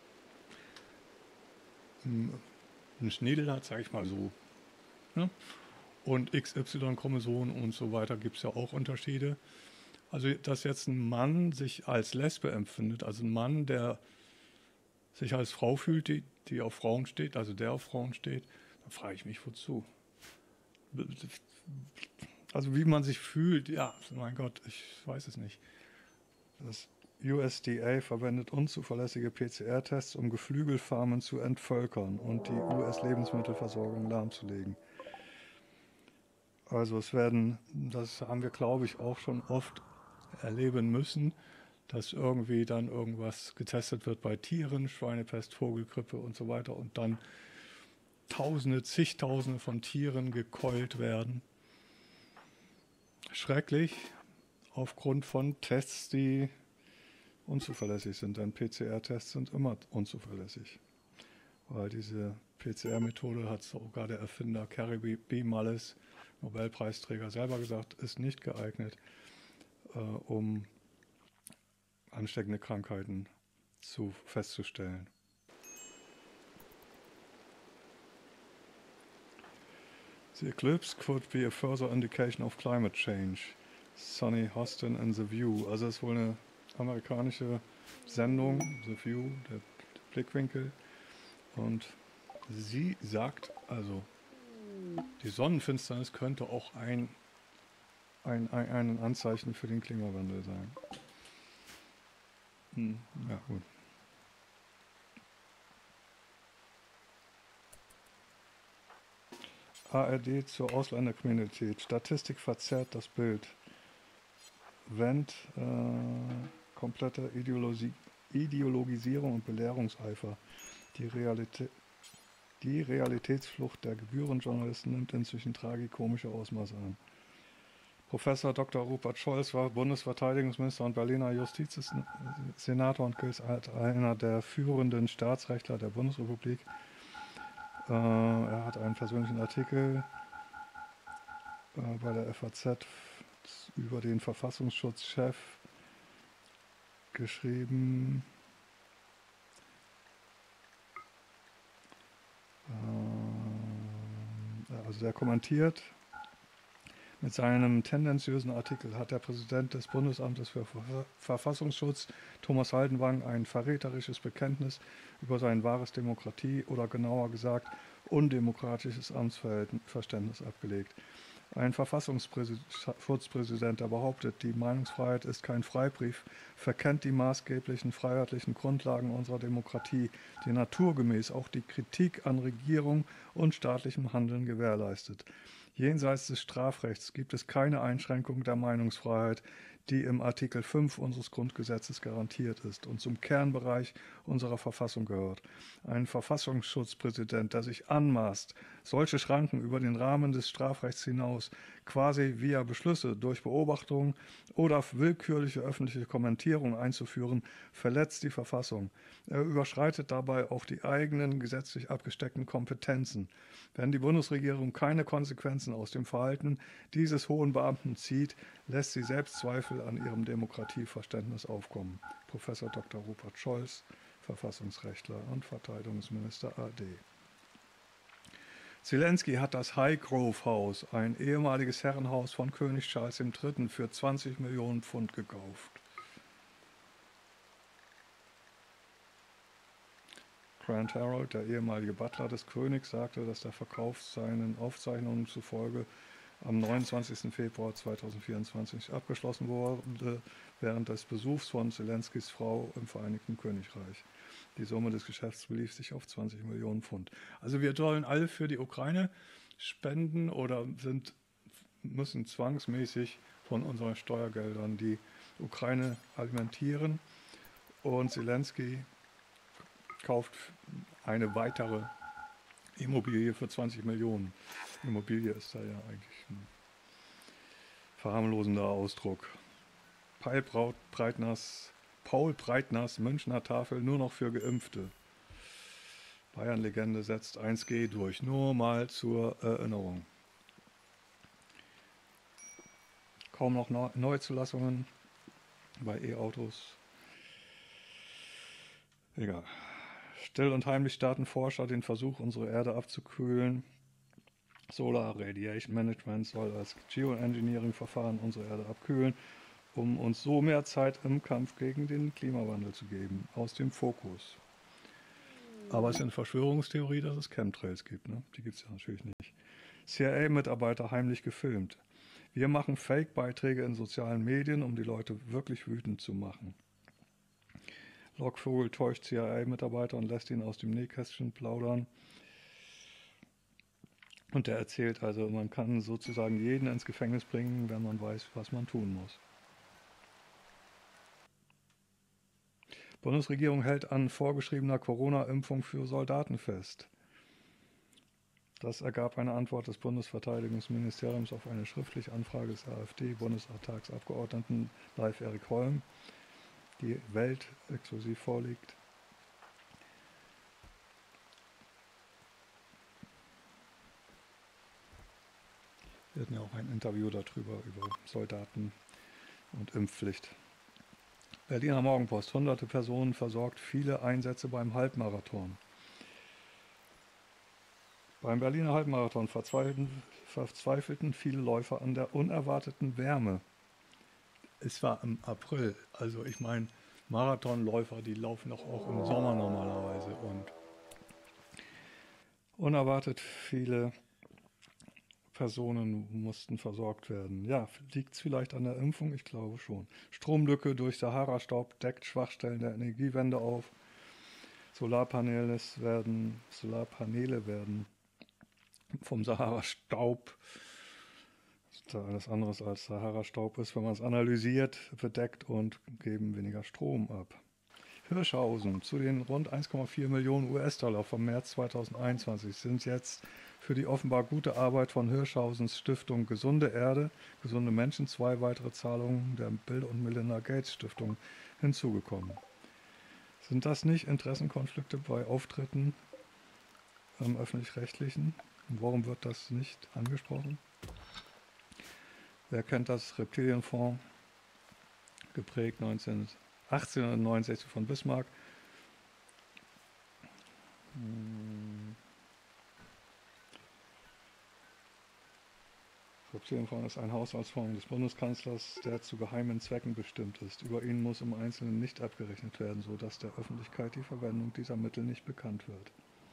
einen Schniedel hat, sage ich mal so. Ne? Und XY-Chromosomen und so weiter gibt es ja auch Unterschiede. Also, dass jetzt ein Mann sich als Lesbe empfindet, also ein Mann, der sich als Frau fühlt, die auf Frauen steht, also der auf Frauen steht, dann frage ich mich, wozu? Also wie man sich fühlt, ja, mein Gott, ich weiß es nicht. Das USDA verwendet unzuverlässige PCR-Tests, um Geflügelfarmen zu entvölkern und die US-Lebensmittelversorgung lahmzulegen. Also das haben wir, glaube ich, auch schon oft erleben müssen, dass irgendwie dann irgendwas getestet wird bei Tieren, Schweinepest, Vogelgrippe und so weiter und dann zigtausende von Tieren gekeult werden. Schrecklich, aufgrund von Tests, die unzuverlässig sind, denn PCR-Tests sind immer unzuverlässig. Weil diese PCR-Methode, hat sogar der Erfinder Carrie B. Mullis, Nobelpreisträger, selber gesagt, ist nicht geeignet, um ansteckende Krankheiten festzustellen. The eclipse could be a further indication of climate change. Sonny Hostin in The View. Also es ist wohl eine amerikanische Sendung, The View, der Blickwinkel. Und sie sagt, also die Sonnenfinsternis könnte auch ein Anzeichen für den Klimawandel sein. Ja, gut. ARD zur Ausländerkriminalität. Statistik verzerrt das Bild. Wendt komplette Ideologisierung und Belehrungseifer. Die Realitätsflucht der Gebührenjournalisten nimmt inzwischen tragikomische Ausmaße an. Professor Dr. Rupert Scholz war Bundesverteidigungsminister und Berliner Justizsenator und gilt als einer der führenden Staatsrechtler der Bundesrepublik. Er hat einen persönlichen Artikel bei der FAZ über den Verfassungsschutzchef geschrieben. Also der kommentiert: Mit seinem tendenziösen Artikel hat der Präsident des Bundesamtes für Verfassungsschutz, Thomas Haldenwang, ein verräterisches Bekenntnis über sein wahres Demokratie- oder genauer gesagt undemokratisches Amtsverständnis abgelegt. Ein Verfassungsschutzpräsident, der behauptet, die Meinungsfreiheit ist kein Freibrief, verkennt die maßgeblichen freiheitlichen Grundlagen unserer Demokratie, die naturgemäß auch die Kritik an Regierung und staatlichem Handeln gewährleistet. Jenseits des Strafrechts gibt es keine Einschränkung der Meinungsfreiheit, die im Artikel 5 unseres Grundgesetzes garantiert ist und zum Kernbereich unserer Verfassung gehört. Ein Verfassungsschutzpräsident, der sich anmaßt, solche Schranken über den Rahmen des Strafrechts hinaus quasi via Beschlüsse durch Beobachtung oder willkürliche öffentliche Kommentierung einzuführen, verletzt die Verfassung. Er überschreitet dabei auch die eigenen gesetzlich abgesteckten Kompetenzen. Wenn die Bundesregierung keine Konsequenzen aus dem Verhalten dieses hohen Beamten zieht, lässt sie Selbstzweifel an ihrem Demokratieverständnis aufkommen. Professor Dr. Rupert Scholz, Verfassungsrechtler und Verteidigungsminister AD. Zelensky hat das Highgrove House, ein ehemaliges Herrenhaus von König Charles III., für 20 Millionen Pfund gekauft. Grant Harold, der ehemalige Butler des Königs, sagte, dass der Verkauf seinen Aufzeichnungen zufolge am 29. Februar 2024 abgeschlossen wurde, während des Besuchs von Zelenskys Frau im Vereinigten Königreich. Die Summe des Geschäfts belief sich auf 20 Millionen Pfund. Also wir sollen alle für die Ukraine spenden oder müssen zwangsmäßig von unseren Steuergeldern die Ukraine alimentieren. Und Zelensky kauft eine weitere Immobilie für 20 Millionen. Immobilie ist da ja eigentlich ein verharmlosender Ausdruck. Paul Breitners Münchner Tafel nur noch für Geimpfte. Bayern-Legende setzt 1G durch. Nur mal zur Erinnerung. Kaum noch Neuzulassungen bei E-Autos. Egal. Still und heimlich starten Forscher den Versuch, unsere Erde abzukühlen. Solar Radiation Management soll als Geoengineering-Verfahren unsere Erde abkühlen, um uns so mehr Zeit im Kampf gegen den Klimawandel zu geben. Aus dem Fokus. Aber es ist eine Verschwörungstheorie, dass es Chemtrails gibt. Ne? Die gibt es ja natürlich nicht. CIA-Mitarbeiter heimlich gefilmt. Wir machen Fake-Beiträge in sozialen Medien, um die Leute wirklich wütend zu machen. Lockvogel täuscht CIA-Mitarbeiter und lässt ihn aus dem Nähkästchen plaudern. Und der erzählt also, man kann sozusagen jeden ins Gefängnis bringen, wenn man weiß, was man tun muss. Bundesregierung hält an vorgeschriebener Corona-Impfung für Soldaten fest. Das ergab eine Antwort des Bundesverteidigungsministeriums auf eine schriftliche Anfrage des AfD-Bundestagsabgeordneten Leif Erik Holm, die Welt exklusiv vorliegt. Wir hatten ja auch ein Interview darüber, über Soldaten und Impfpflicht. Berliner Morgenpost, hunderte Personen versorgt, viele Einsätze beim Halbmarathon. Beim Berliner Halbmarathon verzweifelten viele Läufer an der unerwarteten Wärme. Es war im April, also ich meine, Marathonläufer, die laufen doch auch im Sommer normalerweise. Und unerwartet viele Personen mussten versorgt werden. Ja, liegt es vielleicht an der Impfung? Ich glaube schon. Stromlücke durch Sahara-Staub deckt Schwachstellen der Energiewende auf. Solarpaneele werden vom Sahara-Staub, da alles anderes als Sahara-Staub ist, wenn man es analysiert, bedeckt und geben weniger Strom ab. Hirschhausen. Zu den rund 1,4 Millionen US-Dollar vom März 2021 sind jetzt für die offenbar gute Arbeit von Hirschhausens Stiftung Gesunde Erde, gesunde Menschen 2 weitere Zahlungen der Bill und Melinda Gates Stiftung hinzugekommen. Sind das nicht Interessenkonflikte bei Auftritten im Öffentlich-Rechtlichen? Und warum wird das nicht angesprochen? Wer kennt das Reptilienfonds, geprägt 1869 von Bismarck? Reptilienfonds ist ein Haushaltsfonds des Bundeskanzlers, der zu geheimen Zwecken bestimmt ist. Über ihn muss im Einzelnen nicht abgerechnet werden, sodass der Öffentlichkeit die Verwendung dieser Mittel nicht bekannt wird.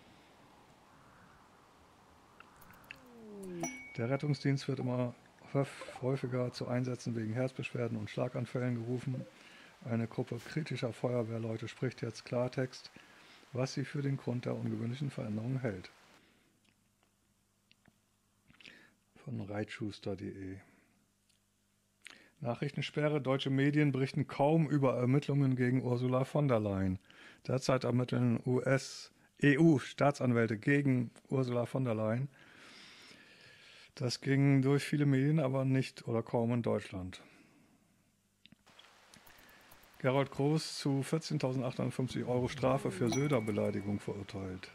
Der Rettungsdienst wird immer häufiger zu Einsätzen wegen Herzbeschwerden und Schlaganfällen gerufen. Eine Gruppe kritischer Feuerwehrleute spricht jetzt Klartext, was sie für den Grund der ungewöhnlichen Veränderungen hält. Von reitschuster.de. Nachrichtensperre. Deutsche Medien berichten kaum über Ermittlungen gegen Ursula von der Leyen. Derzeit ermitteln EU-Staatsanwälte gegen Ursula von der Leyen. Das ging durch viele Medien, aber nicht oder kaum in Deutschland. Gerold Groß zu 14.850 € Strafe für Söder-Beleidigung verurteilt.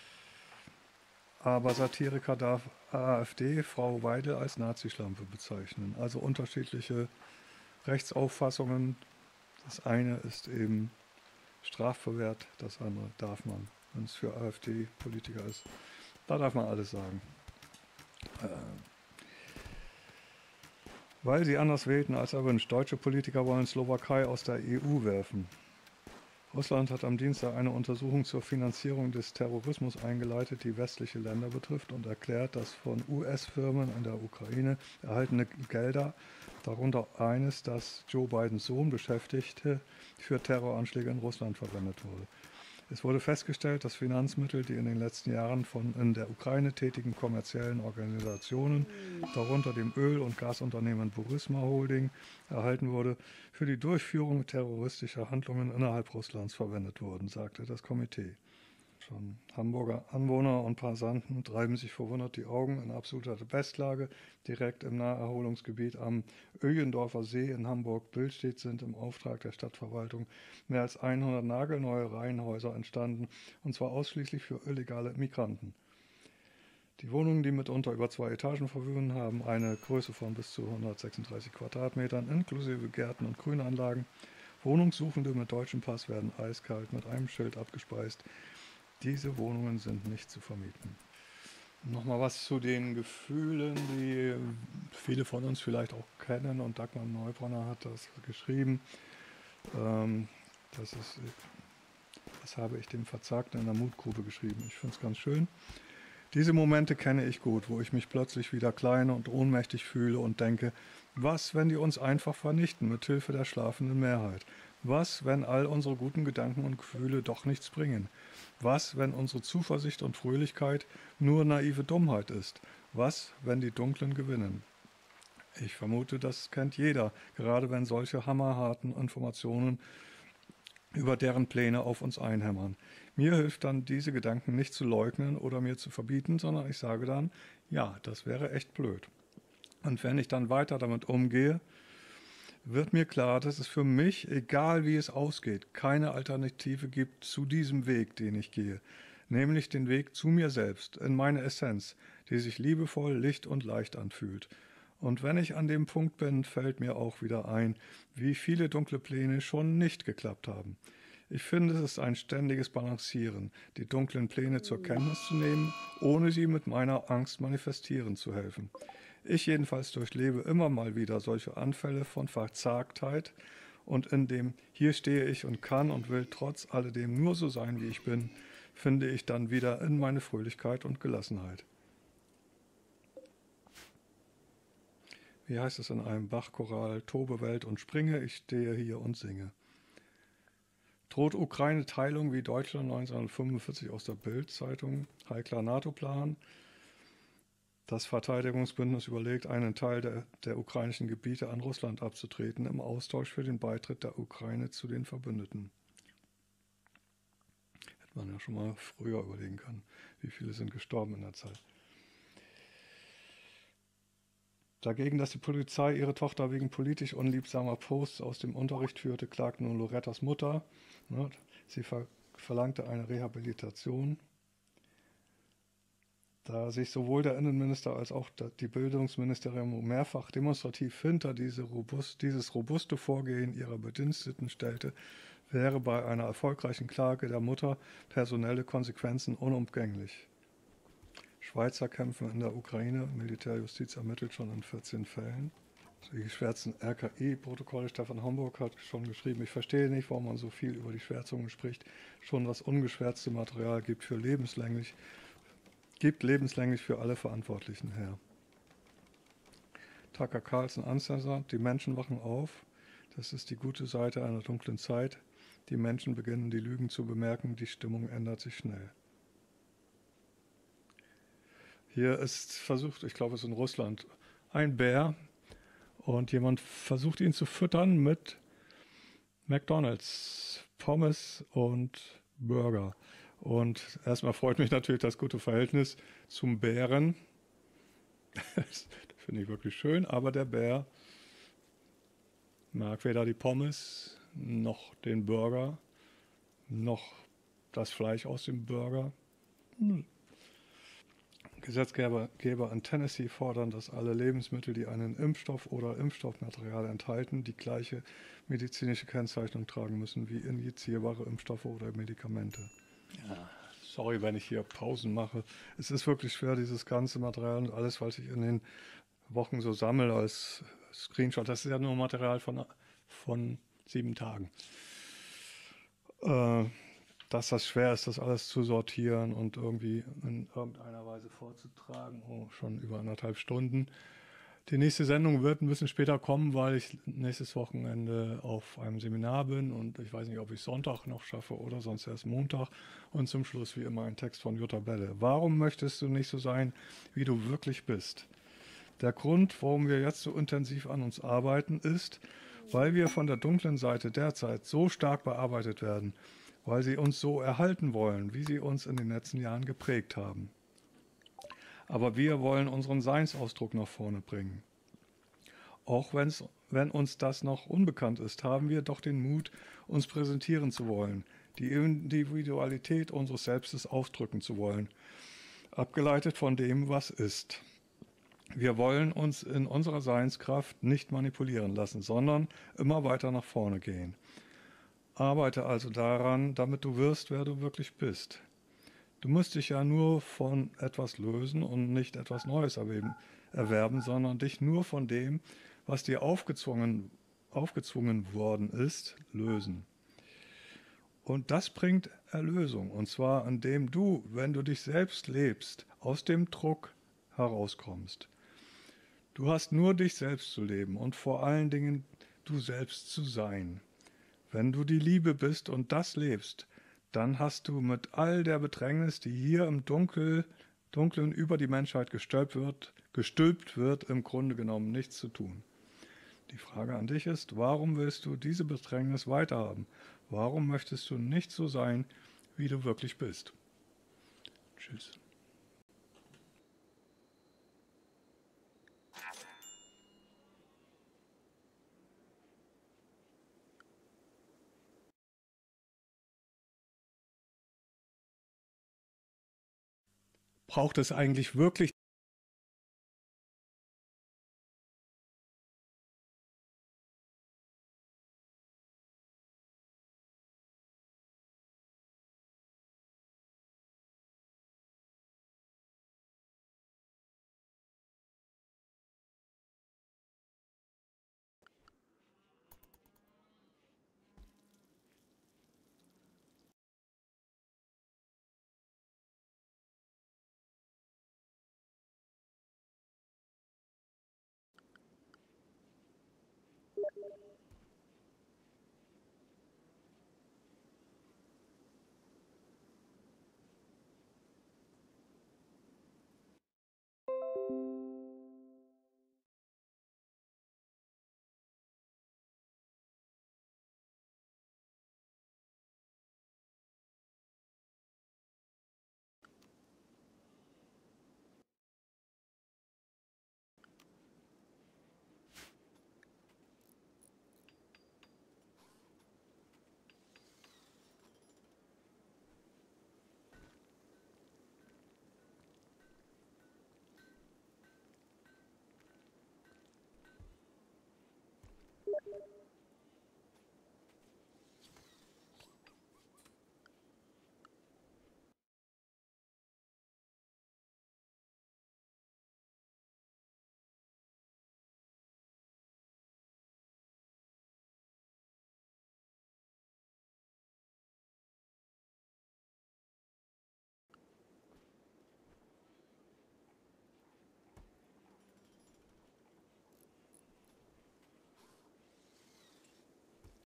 Aber Satiriker darf AfD Frau Weidel als Nazischlampe bezeichnen. Also unterschiedliche Rechtsauffassungen. Das eine ist eben strafverwehrt, das andere darf man. Wenn es für AfD-Politiker ist, da darf man alles sagen. Weil sie anders wählten als erwünscht. Deutsche Politiker wollen Slowakei aus der EU werfen. Russland hat am Dienstag eine Untersuchung zur Finanzierung des Terrorismus eingeleitet, die westliche Länder betrifft, und erklärt, dass von US-Firmen in der Ukraine erhaltene Gelder, darunter eines, das Joe Bidens Sohn beschäftigte, für Terroranschläge in Russland verwendet wurde. Es wurde festgestellt, dass Finanzmittel, die in den letzten Jahren von in der Ukraine tätigen kommerziellen Organisationen, darunter dem Öl- und Gasunternehmen Burisma Holding, erhalten wurde, für die Durchführung terroristischer Handlungen innerhalb Russlands verwendet wurden, sagte das Komitee. Schon Hamburger Anwohner und Passanten treiben sich verwundert die Augen in absoluter Bestlage. Direkt im Naherholungsgebiet am Öjendorfer See in Hamburg-Billstedt sind im Auftrag der Stadtverwaltung mehr als 100 nagelneue Reihenhäuser entstanden, und zwar ausschließlich für illegale Migranten. Die Wohnungen, die mitunter über 2 Etagen verfügen, haben eine Größe von bis zu 136 Quadratmetern, inklusive Gärten und Grünanlagen. Wohnungssuchende mit deutschem Pass werden eiskalt mit einem Schild abgespeist. Diese Wohnungen sind nicht zu vermieten. Nochmal was zu den Gefühlen, die viele von uns vielleicht auch kennen, und Dagmar Neubronner hat das geschrieben. Das habe ich dem Verzagten in der Mutgrube geschrieben. Ich finde es ganz schön. Diese Momente kenne ich gut, wo ich mich plötzlich wieder klein und ohnmächtig fühle und denke, was, wenn die uns einfach vernichten, mit Hilfe der schlafenden Mehrheit? Was, wenn all unsere guten Gedanken und Gefühle doch nichts bringen? Was, wenn unsere Zuversicht und Fröhlichkeit nur naive Dummheit ist? Was, wenn die Dunklen gewinnen? Ich vermute, das kennt jeder, gerade wenn solche hammerharten Informationen über deren Pläne auf uns einhämmern. Mir hilft dann, diese Gedanken nicht zu leugnen oder mir zu verbieten, sondern ich sage dann, ja, das wäre echt blöd. Und wenn ich dann weiter damit umgehe, wird mir klar, dass es für mich, egal wie es ausgeht, keine Alternative gibt zu diesem Weg, den ich gehe, nämlich den Weg zu mir selbst, in meine Essenz, die sich liebevoll, licht und leicht anfühlt. Und wenn ich an dem Punkt bin, fällt mir auch wieder ein, wie viele dunkle Pläne schon nicht geklappt haben. Ich finde, es ist ein ständiges Balancieren, die dunklen Pläne zur Kenntnis zu nehmen, ohne sie mit meiner Angst manifestieren zu helfen. Ich jedenfalls durchlebe immer mal wieder solche Anfälle von Verzagtheit, und in dem hier stehe ich und kann und will trotz alledem nur so sein, wie ich bin, finde ich dann wieder in meine Fröhlichkeit und Gelassenheit. Wie heißt es in einem Bachchoral? Tobe Welt und springe, ich stehe hier und singe. Droht Ukraine Teilung wie Deutschland 1945 aus der Bild-Zeitung? Heikler NATO-Plan. Das Verteidigungsbündnis überlegt, einen Teil der ukrainischen Gebiete an Russland abzutreten, im Austausch für den Beitritt der Ukraine zu den Verbündeten. Man ja schon mal früher überlegen kann, wie viele sind gestorben in der Zeit. Dagegen, dass die Polizei ihre Tochter wegen politisch unliebsamer Posts aus dem Unterricht führte, klagt nun Lorettas Mutter. Sie verlangte eine Rehabilitation. Da sich sowohl der Innenminister als auch die Bildungsministerium mehrfach demonstrativ hinter dieses robuste Vorgehen ihrer Bediensteten stellte, wäre bei einer erfolgreichen Klage der Mutter personelle Konsequenzen unumgänglich. Schweizer kämpfen in der Ukraine, Militärjustiz ermittelt schon in 14 Fällen. Die geschwärzten RKI-Protokolle, Stefan Homburg hat schon geschrieben, ich verstehe nicht, warum man so viel über die Schwärzungen spricht. Schon das ungeschwärzte Material gibt lebenslänglich für alle Verantwortlichen her. Tucker Carlson Ansatz, die Menschen wachen auf. Das ist die gute Seite einer dunklen Zeit. Die Menschen beginnen die Lügen zu bemerken, die Stimmung ändert sich schnell. Hier ist versucht, ich glaube es ist in Russland, ein Bär und jemand versucht ihn zu füttern mit McDonald's, Pommes und Burger. Und erstmal freut mich natürlich das gute Verhältnis zum Bären. Das finde ich wirklich schön, aber der Bär mag weder die Pommes, noch den Burger, noch das Fleisch aus dem Burger. Gesetzgeber in Tennessee fordern, dass alle Lebensmittel, die einen Impfstoff oder Impfstoffmaterial enthalten, die gleiche medizinische Kennzeichnung tragen müssen wie injizierbare Impfstoffe oder Medikamente. Ja, sorry, wenn ich hier Pausen mache. Es ist wirklich schwer, dieses ganze Material und alles, was ich in den Wochen so sammle als Screenshot. Das ist ja nur Material von 7 Tagen. Dass das schwer ist, das alles zu sortieren und irgendwie in irgendeiner Weise vorzutragen. Oh, schon über 1,5 Stunden. Die nächste Sendung wird ein bisschen später kommen, weil ich nächstes Wochenende auf einem Seminar bin und ich weiß nicht, ob ich Sonntag noch schaffe oder sonst erst Montag. Und zum Schluss wie immer ein Text von Jutta Belle. Warum möchtest du nicht so sein, wie du wirklich bist? Der Grund, warum wir jetzt so intensiv an uns arbeiten, ist, weil wir von der dunklen Seite derzeit so stark bearbeitet werden, weil sie uns so erhalten wollen, wie sie uns in den letzten Jahren geprägt haben. Aber wir wollen unseren Seinsausdruck nach vorne bringen. Auch wenn uns das noch unbekannt ist, haben wir doch den Mut, uns präsentieren zu wollen, die Individualität unseres Selbstes ausdrücken zu wollen, abgeleitet von dem, was ist. Wir wollen uns in unserer Seinskraft nicht manipulieren lassen, sondern immer weiter nach vorne gehen. Arbeite also daran, damit du wirst, wer du wirklich bist. Du musst dich ja nur von etwas lösen und nicht etwas Neues erwerben, sondern dich nur von dem, was dir aufgezwungen worden ist, lösen. Und das bringt Erlösung, und zwar indem du, wenn du dich selbst lebst, aus dem Druck herauskommst. Du hast nur dich selbst zu leben und vor allen Dingen du selbst zu sein. Wenn du die Liebe bist und das lebst, dann hast du mit all der Bedrängnis, die hier im Dunkeln über die Menschheit gestülpt wird, im Grunde genommen nichts zu tun. Die Frage an dich ist, warum willst du diese Bedrängnis weiterhaben? Warum möchtest du nicht so sein, wie du wirklich bist? Tschüss. Braucht es eigentlich wirklich